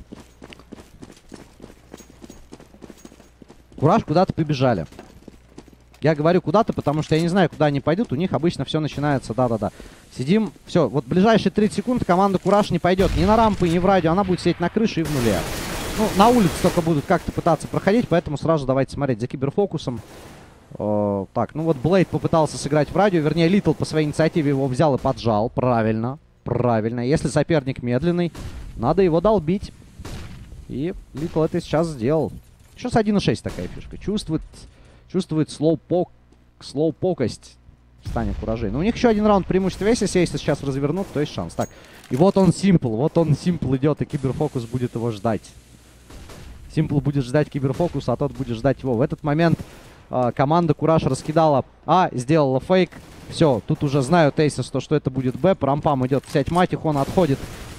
Кураж куда-то побежали. Я говорю куда-то, потому что я не знаю, куда они пойдут. У них обычно все начинается, да-да-да. Сидим, все, вот ближайшие тридцать секунд команда Кураж не пойдет ни на рампы, ни в радио. Она будет сидеть на крыше и в нуле. Ну, на улице только будут как-то пытаться проходить, поэтому сразу давайте смотреть за киберфокусом. О, так, ну вот Блейд попытался сыграть в радио, вернее, Литл по своей инициативе его взял и поджал. Правильно, правильно. Если соперник медленный, надо его долбить. И Литл это сейчас сделал. Сейчас один и шесть такая фишка. Чувствует, чувствует слоупок, слоупокость в стане Куражей. Но у них еще один раунд преимущества есть, если сейчас развернут, то есть шанс. Так, и вот он Симпл, вот он Симпл идет, и киберфокус будет его ждать. Симпл будет ждать киберфокуса, а тот будет ждать его. В этот момент э, команда Кураж раскидала А, сделала фейк. Все, тут уже знают Aces, то, что это будет Б. По рампам идет вся тьма, Тихон отходит.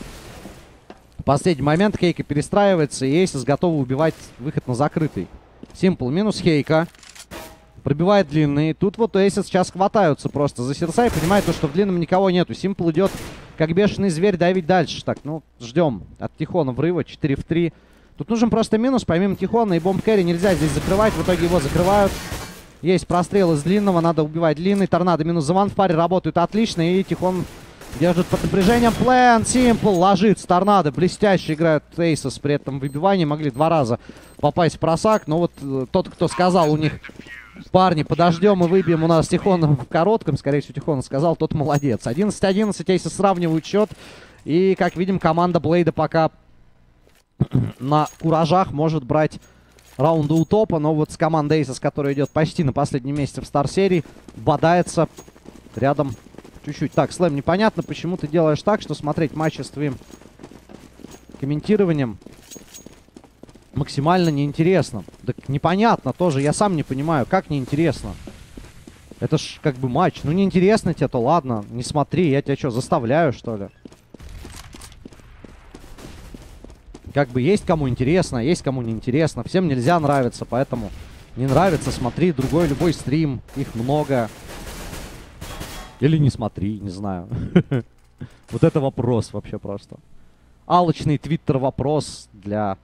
В последний момент Хейка перестраивается, и Aces готовы убивать выход на закрытый. Симпл минус Хейка. Пробивает длинный. Тут вот Aces сейчас хватаются просто за сердца и понимают, то, что в длинном никого нету. Симпл идет как бешеный зверь давить дальше. Так, ну, ждем от Тихона врыва. четыре в три. Тут нужен просто минус, помимо Тихона и бомб кэрри нельзя здесь закрывать, в итоге его закрывают. Есть прострел из длинного, надо убивать длинный. Торнадо минус Заван в паре работают отлично, и Тихон держит под напряжением. Плэн, Симпл ложится, Торнадо, блестяще играют Aces при этом выбивании, могли два раза попасть в просак, но вот э, тот, кто сказал у них, парни, подождем и выбьем у нас Тихона в коротком, скорее всего, Тихона сказал, тот молодец. одиннадцать одиннадцать, Aces сравнивают счет, и, как видим, команда Блейда пока на Куражах может брать раунды у топа, но вот с командой Aces, которая идет почти на последнем месте в стар-серии, бодается рядом чуть-чуть. Так, Слэм, непонятно, почему ты делаешь так, что смотреть матчи с твоим комментированием максимально неинтересно. Так непонятно тоже, я сам не понимаю, как неинтересно. Это ж как бы матч. Ну неинтересно тебе, то ладно, не смотри, я тебя что, заставляю, что ли? Как бы есть кому интересно, есть кому не интересно. Всем нельзя нравиться, поэтому не нравится, смотри другой любой стрим. Их много. Или не смотри, не знаю. Вот это вопрос вообще просто. Алочный твиттер вопрос для...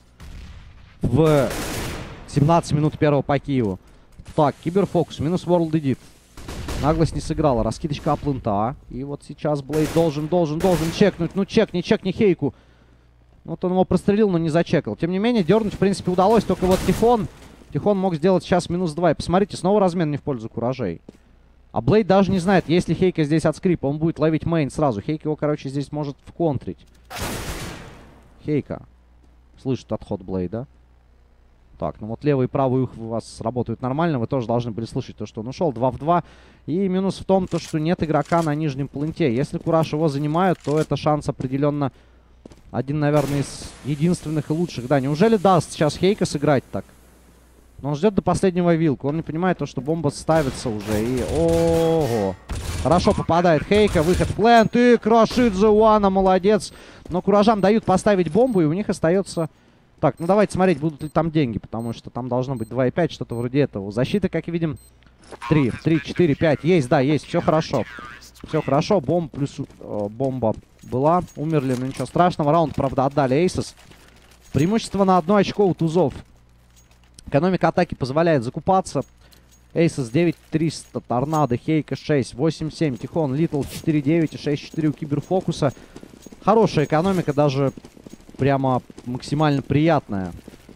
В семнадцать минут первого по Киеву. Так, киберфокус, минус World Edit. Наглость не сыграла, раскидочка аплента. И вот сейчас Блейд должен, должен, должен чекнуть. Ну чекни, чекни Хейку. Вот он его прострелил, но не зачекал. Тем не менее, дернуть, в принципе, удалось. Только вот Тихон. Тихон мог сделать сейчас минус два. И посмотрите, снова размен не в пользу Куражей. А Блейд даже не знает, если Хейка здесь от скрипа, он будет ловить мейн сразу. Хейка его, короче, здесь может вконтрить. Хейка. Слышит отход Блейда. Так, ну вот левый и правый ухо у вас работают нормально. Вы тоже должны были слышать то, что он ушел. два в два. И минус в том, то, что нет игрока на нижнем пленте. Если Кураж его занимают, то это шанс определенно один, наверное, из единственных и лучших. Да, неужели даст сейчас Хейка сыграть так? Но он ждет до последнего вилку. Он не понимает то, что бомба ставится уже. И ого. Хорошо попадает Хейка. Выход в плент. И крошит Зуана. Молодец. Но Куражам дают поставить бомбу. И у них остается... Так, ну давайте смотреть, будут ли там деньги. Потому что там должно быть два и пять. Что-то вроде этого. Защита, как видим, три. три, четыре, пять. Есть, да, есть. Все хорошо. Все хорошо. Бомб плюс э, бомба была. Умерли, но ничего страшного. Раунд, правда, отдали Эйсос. Преимущество на одно очко у тузов. Экономика атаки позволяет закупаться. Эйсос девять триста, Торнадо, Хейка шесть, восемь семь, Тихон, Литл четыре девять и шесть четыре у Киберфокуса. Хорошая экономика, даже прямо максимально приятная.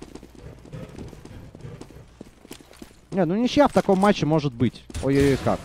Не, ну ничья в таком матче может быть. Ой-ой-ой, как.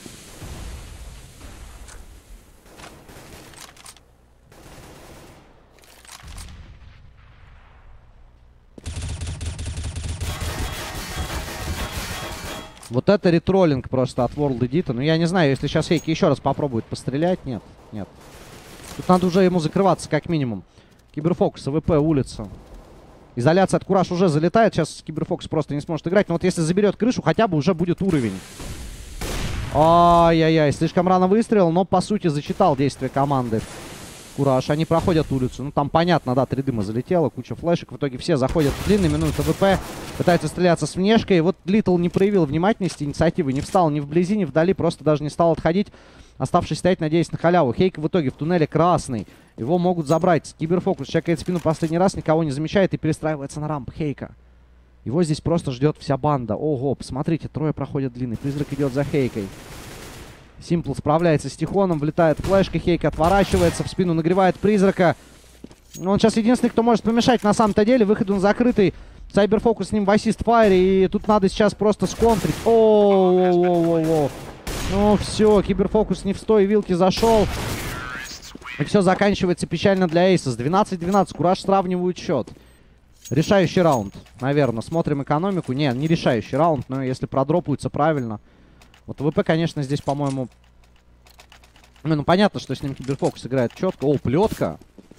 Вот это ретроллинг просто от World Edit. Ну, я не знаю, если сейчас Хейки еще раз попробует пострелять. Нет, нет. Тут надо уже ему закрываться, как минимум. Киберфокус, АВП, улица. Изоляция от Кураж уже залетает. Сейчас Киберфокус просто не сможет играть. Но вот если заберет крышу, хотя бы уже будет уровень. Ай-яй-яй, слишком рано выстрелил, но, по сути, зачитал действия команды. Кураж, они проходят улицу. Ну, там понятно, да, три дыма залетело, куча флешек. В итоге все заходят в длинный, минуют АВП, пытаются стреляться с внешкой. Вот Литл не проявил внимательности, инициативы, не встал ни вблизи, ни вдали, просто даже не стал отходить, оставшись стоять, надеясь на халяву. Хейк в итоге в туннеле красный. Его могут забрать. Киберфокус чекает спину последний раз, никого не замечает и перестраивается на рамп Хейка. Его здесь просто ждет вся банда. Ого, посмотрите, трое проходят длинный. Призрак идет за Хейкой. Симпл справляется с Тихоном, влетает флешка, Хейк отворачивается, в спину нагревает Призрака. Он сейчас единственный, кто может помешать на самом-то деле. Выход он закрытый. Сайберфокус с ним в ассист-файре, и тут надо сейчас просто сконтрить. О-о-о-о-о. Ну все, Киберфокус не в стой вилки зашел. И все заканчивается печально для Эйсос. двенадцать двенадцать, Кураж сравнивают счет. Решающий раунд, наверное. Смотрим экономику. Не, не решающий раунд, но если продропаются правильно. Вот ВП, конечно, здесь, по-моему... Ну, понятно, что с ним Киберфокус играет четко. О, плетка.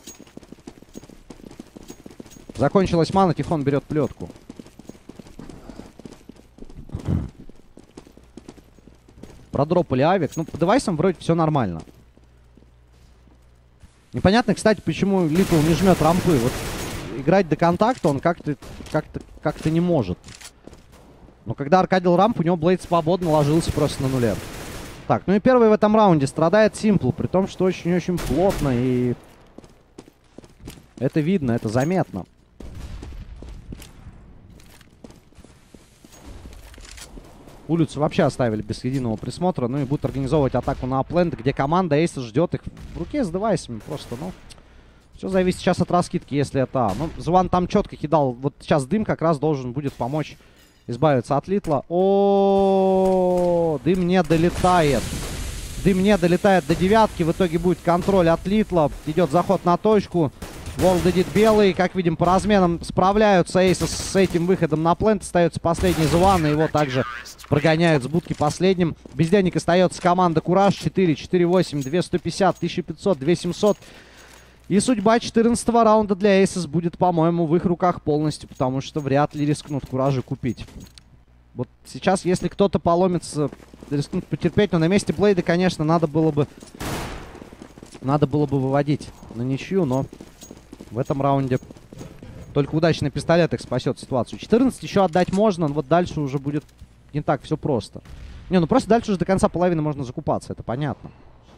Закончилась мана, Тихон берет плетку. Продропали авик. Ну, по девайсам вроде все нормально. Непонятно, кстати, почему Литл не жмет рампы. Вот играть до контакта он как-то как-то как-то не может. Но когда аркадил рамп, у него Блейд свободно ложился просто на нуле. Так, ну и первый в этом раунде страдает Симпл, при том, что очень-очень плотно, и это видно, это заметно. Улицу вообще оставили без единого присмотра, ну и будут организовывать атаку на апленд, где команда Эйса ждет их в руке с девайсами просто, ну... Все зависит сейчас от раскидки, если это... Ну, Зван там четко кидал, вот сейчас дым как раз должен будет помочь... избавиться от Литла. О, дым не долетает. Дым не долетает до девятки. В итоге будет контроль от Литла. Идет заход на точку. World Edit белый. Как видим, по разменам справляются Эйсы с этим выходом на плент. Остается последний Зван. И его также прогоняют с будки последним. Без денег остается команда Кураж. четыре, четыре, восемь, две сто пятьдесят, тысяча пятьсот, две семьсот. И судьба четырнадцатого раунда для Эйсос будет, по-моему, в их руках полностью, потому что вряд ли рискнут Куражи купить. Вот сейчас, если кто-то поломится, рискнут потерпеть, но на месте Блейда, конечно, надо было бы... Надо было бы выводить на ничью, но в этом раунде только удачный пистолет их спасет ситуацию. четырнадцать еще отдать можно, но вот дальше уже будет не так все просто. Не, ну просто дальше уже до конца половины можно закупаться, это понятно.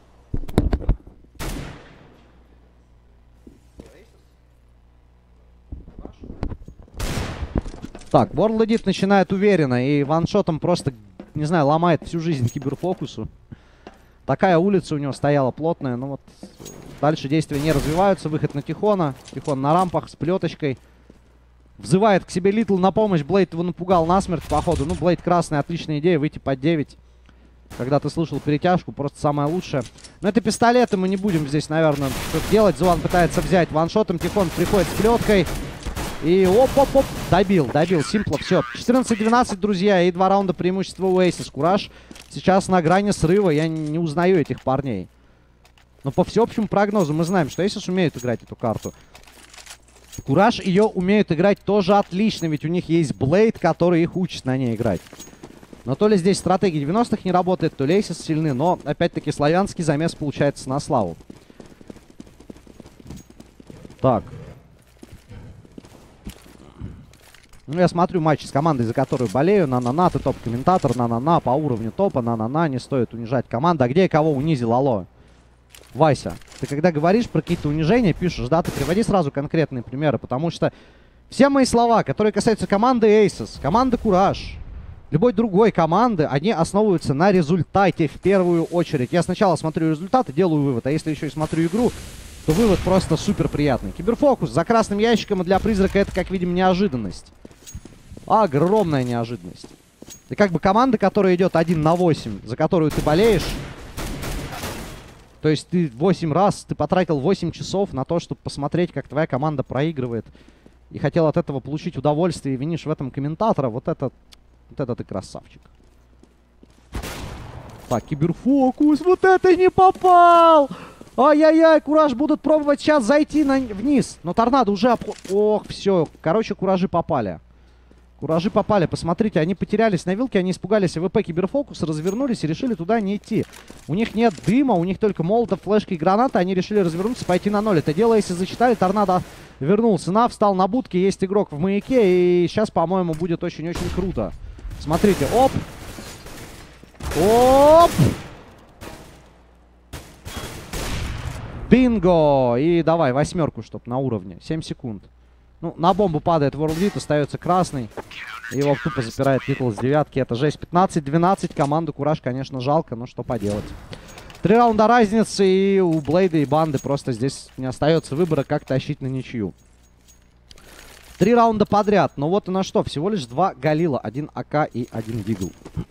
Так, World Edit начинает уверенно и ваншотом просто, не знаю, ломает всю жизнь Киберфокусу. Такая улица у него стояла плотная, но вот дальше действия не развиваются. Выход на Тихона. Тихон на рампах с плеточкой. Взывает к себе Литл на помощь. Блейд его напугал насмерть, походу. Ну, Блейд красный, отличная идея, выйти под девять. Когда ты слышал перетяжку, просто самое лучшее. Но это пистолеты, мы не будем здесь, наверное, что-то делать. Зуан пытается взять ваншотом. Тихон приходит с плеткой. И оп-оп-оп, добил, добил, Симпла, все. четырнадцать двенадцать, друзья, и два раунда преимущества у Aces. Кураж сейчас на грани срыва, я не узнаю этих парней. Но по всеобщему прогнозу мы знаем, что Aces умеют играть эту карту. Кураж ее умеют играть тоже отлично, ведь у них есть Блейд, который их учит на ней играть. Но то ли здесь стратегия девяностых не работает, то ли Aces сильны, но опять-таки славянский замес получается на славу. Так. Ну, я смотрю матчи с командой, за которую болею. На-на-на, ты топ-комментатор. На-на-на, по уровню топа. На-на-на, не стоит унижать команду. А где и кого унизил, алло? Вася, ты когда говоришь про какие-то унижения, пишешь, да, ты приводи сразу конкретные примеры. Потому что все мои слова, которые касаются команды Aces, команды Кураж, любой другой команды, они основываются на результате в первую очередь. Я сначала смотрю результаты, делаю вывод. А если еще и смотрю игру, то вывод просто супер приятный. Киберфокус за красным ящиком, и для призрака это, как видим, неожиданность. Огромная неожиданность. И как бы команда, которая идет один на восемь, за которую ты болеешь, то есть ты восемь раз, ты потратил восемь часов на то, чтобы посмотреть, как твоя команда проигрывает, и хотел от этого получить удовольствие, и винишь в этом комментатора, вот это, вот это ты красавчик. Так, киберфокус, вот это не попал! Ай-яй-яй, Кураж будут пробовать сейчас зайти на... вниз. Но торнадо уже... Об... Ох, все. Короче, Куражи попали. Куражи попали. Посмотрите, они потерялись на вилке, они испугались АВП Киберфокус, развернулись и решили туда не идти. У них нет дыма, у них только молотов, флешки и гранаты. Они решили развернуться, пойти на ноль. Это дело, если зачитали, торнадо вернулся на, встал на будке, есть игрок в маяке. И сейчас, по-моему, будет очень-очень круто. Смотрите, оп. Оп. Бинго! И давай, восьмерку, чтоб на уровне. семь секунд. Ну, на бомбу падает World Beat, остается красный. Его тупо запирает титул с девятки. Это жесть. пятнадцать двенадцать. Команду Кураж, конечно, жалко, но что поделать. Три раунда разницы, и у Блейда и банды просто здесь не остается выбора, как тащить на ничью. Три раунда подряд. Но вот и на что. Всего лишь два Галила. Один АК и один Дигл.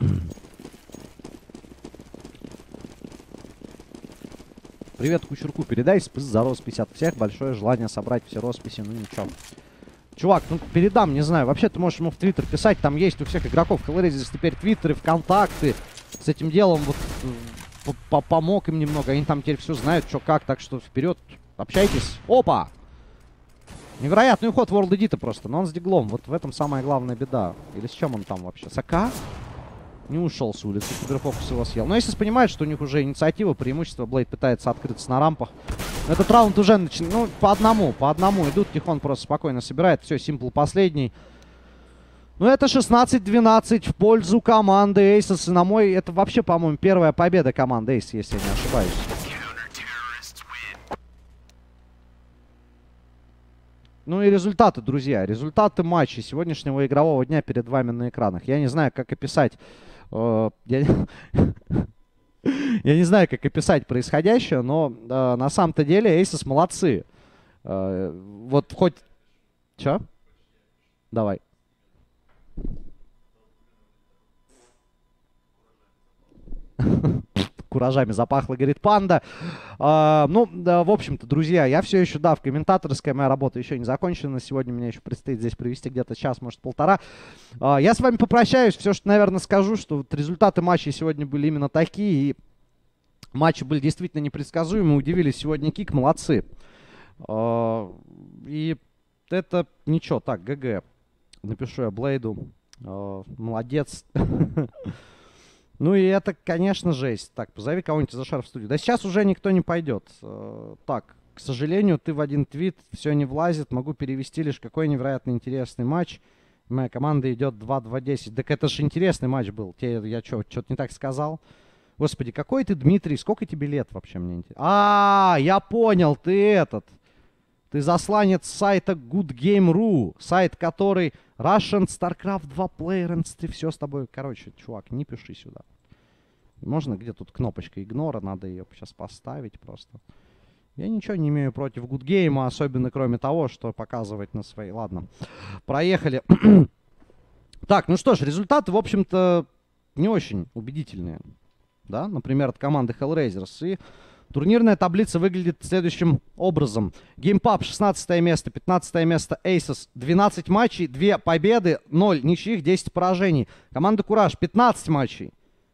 Привет Кучерку, передай спис за роспись от всех. Большое желание собрать все росписи, ну ничего. Чувак, ну передам, не знаю. Вообще ты можешь ему в Твиттер писать, там есть у всех игроков Hellraiser теперь Твиттеры, ВКонтакты. С этим делом вот помог им немного. Они там теперь все знают, что как, так что вперед, общайтесь. Опа! Невероятный уход World Edit просто, но он с диглом. Вот в этом самая главная беда. Или с чем он там вообще? С АК? Не ушел с улицы, Киберфокус его съел. Но если понимают, что у них уже инициатива, преимущество, Блейд пытается открыться на рампах. Этот раунд уже начинает, ну, по одному, по одному идут. Тихон просто спокойно собирает. Все, Симпл последний. Ну, это шестнадцать двенадцать в пользу команды Aces. И на мой, это вообще, по-моему, первая победа команды Aces, если я не ошибаюсь. Ну и результаты, друзья. Результаты матча сегодняшнего игрового дня перед вами на экранах. Я не знаю, как описать... Uh, я, я не знаю, как описать происходящее, но uh, на самом-то деле Aces молодцы. Uh, вот хоть... Чё? Давай. Куражами запахло, говорит Панда. А, ну, да, в общем-то, друзья, я все еще, да, в комментаторской, моя работа еще не закончена. Сегодня мне еще предстоит здесь провести где-то час, может, полтора. А, я с вами попрощаюсь. Все, что, наверное, скажу, что вот результаты матчей сегодня были именно такие. И матчи были действительно непредсказуемы. Удивились сегодня Кик. Молодцы. А, и это ничего. Так, ГГ. Напишу я Блейду. А, молодец. Ну и это, конечно, жесть. Так, позови кого-нибудь за шар в студию. Да сейчас уже никто не пойдет. Uh, так, к сожалению, ты в один твит, все не влазит. Могу перевести лишь какой невероятно интересный матч. Моя команда идет два два десять. Так это же интересный матч был. Те, я что, что-то не так сказал? Господи, какой ты, Дмитрий? Сколько тебе лет вообще, мне интересно? А, я понял, ты этот. Ты засланец сайта Good Game точка ру. Сайт, который... Russian, StarCraft два, Players, ты все с тобой. Короче, чувак, не пиши сюда. Можно, где тут кнопочка игнора, надо ее сейчас поставить просто. Я ничего не имею против Good Game, особенно кроме того, что показывать на свои... Ладно, проехали. Так, ну что ж, результаты, в общем-то, не очень убедительные. Да, например, от команды Hellraisers. И Турнирная таблица выглядит следующим образом. Геймпаб шестнадцатое место, пятнадцатое место Aces. двенадцать матчей, две победы, ноль ничьих, десять поражений. Команда Кураж пятнадцать матчей.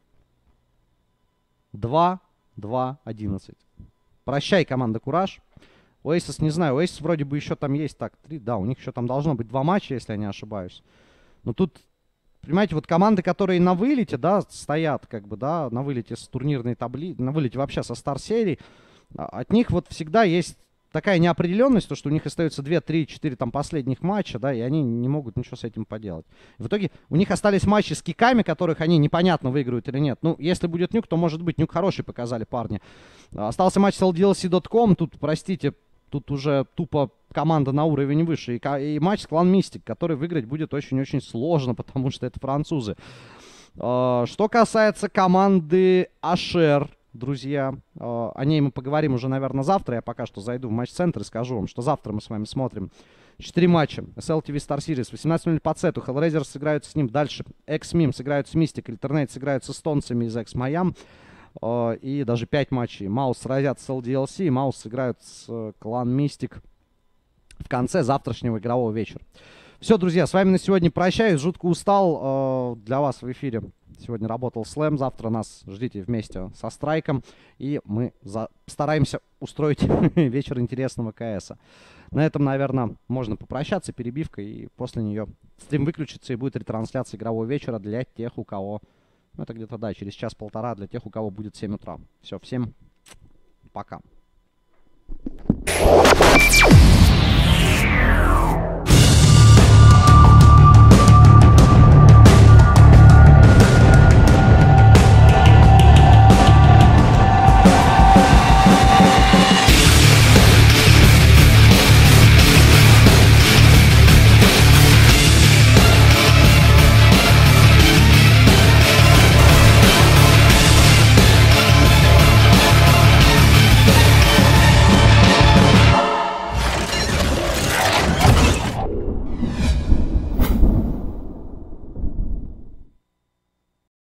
два, два, одиннадцать. Прощай, команда Кураж. У Aces, не знаю, у Aces вроде бы еще там есть, так, три, да, у них еще там должно быть два матча, если я не ошибаюсь. Но тут, понимаете, вот команды, которые на вылете, да, стоят, как бы, да, на вылете с турнирной таблицы, на вылете вообще со стар-серий, от них вот всегда есть такая неопределенность, то, что у них остается два, три, четыре там последних матча, да, и они не могут ничего с этим поделать. И в итоге у них остались матчи с киками, которых они непонятно выиграют или нет. Ну, если будет нюк, то, может быть, нюк хороший показали парни. Остался матч с эл ди эл си точка ком, тут, простите, тут уже тупо команда на уровень выше. И, и матч с Клан Мистик, который выиграть будет очень-очень сложно, потому что это французы. Что касается команды Ашер, друзья, о ней мы поговорим уже, наверное, завтра. Я пока что зайду в матч-центр и скажу вам, что завтра мы с вами смотрим четыре матча. эс эл ти ви Star Series, восемнадцать ноль по цету. Hellraisers сыграют с ним дальше. X-Mim сыграют с Mystic. Alternate сыграют с эстонцами из X-Майам. И даже пять матчей. Маус сразят с эл ди эл си. Маус сыграют с Клан Мистик в конце завтрашнего игрового вечера. Все, друзья, с вами на сегодня прощаюсь. Жутко устал. Для вас в эфире сегодня работал Слэм. Завтра нас ждите вместе со Страйком. И мы за... стараемся устроить вечер интересного КСа. На этом, наверное, можно попрощаться. Перебивка. И после нее стрим выключится. И будет ретрансляция игрового вечера для тех, у кого... Ну, это где-то, да, через час-полтора для тех, у кого будет семь утра. Все, всем пока.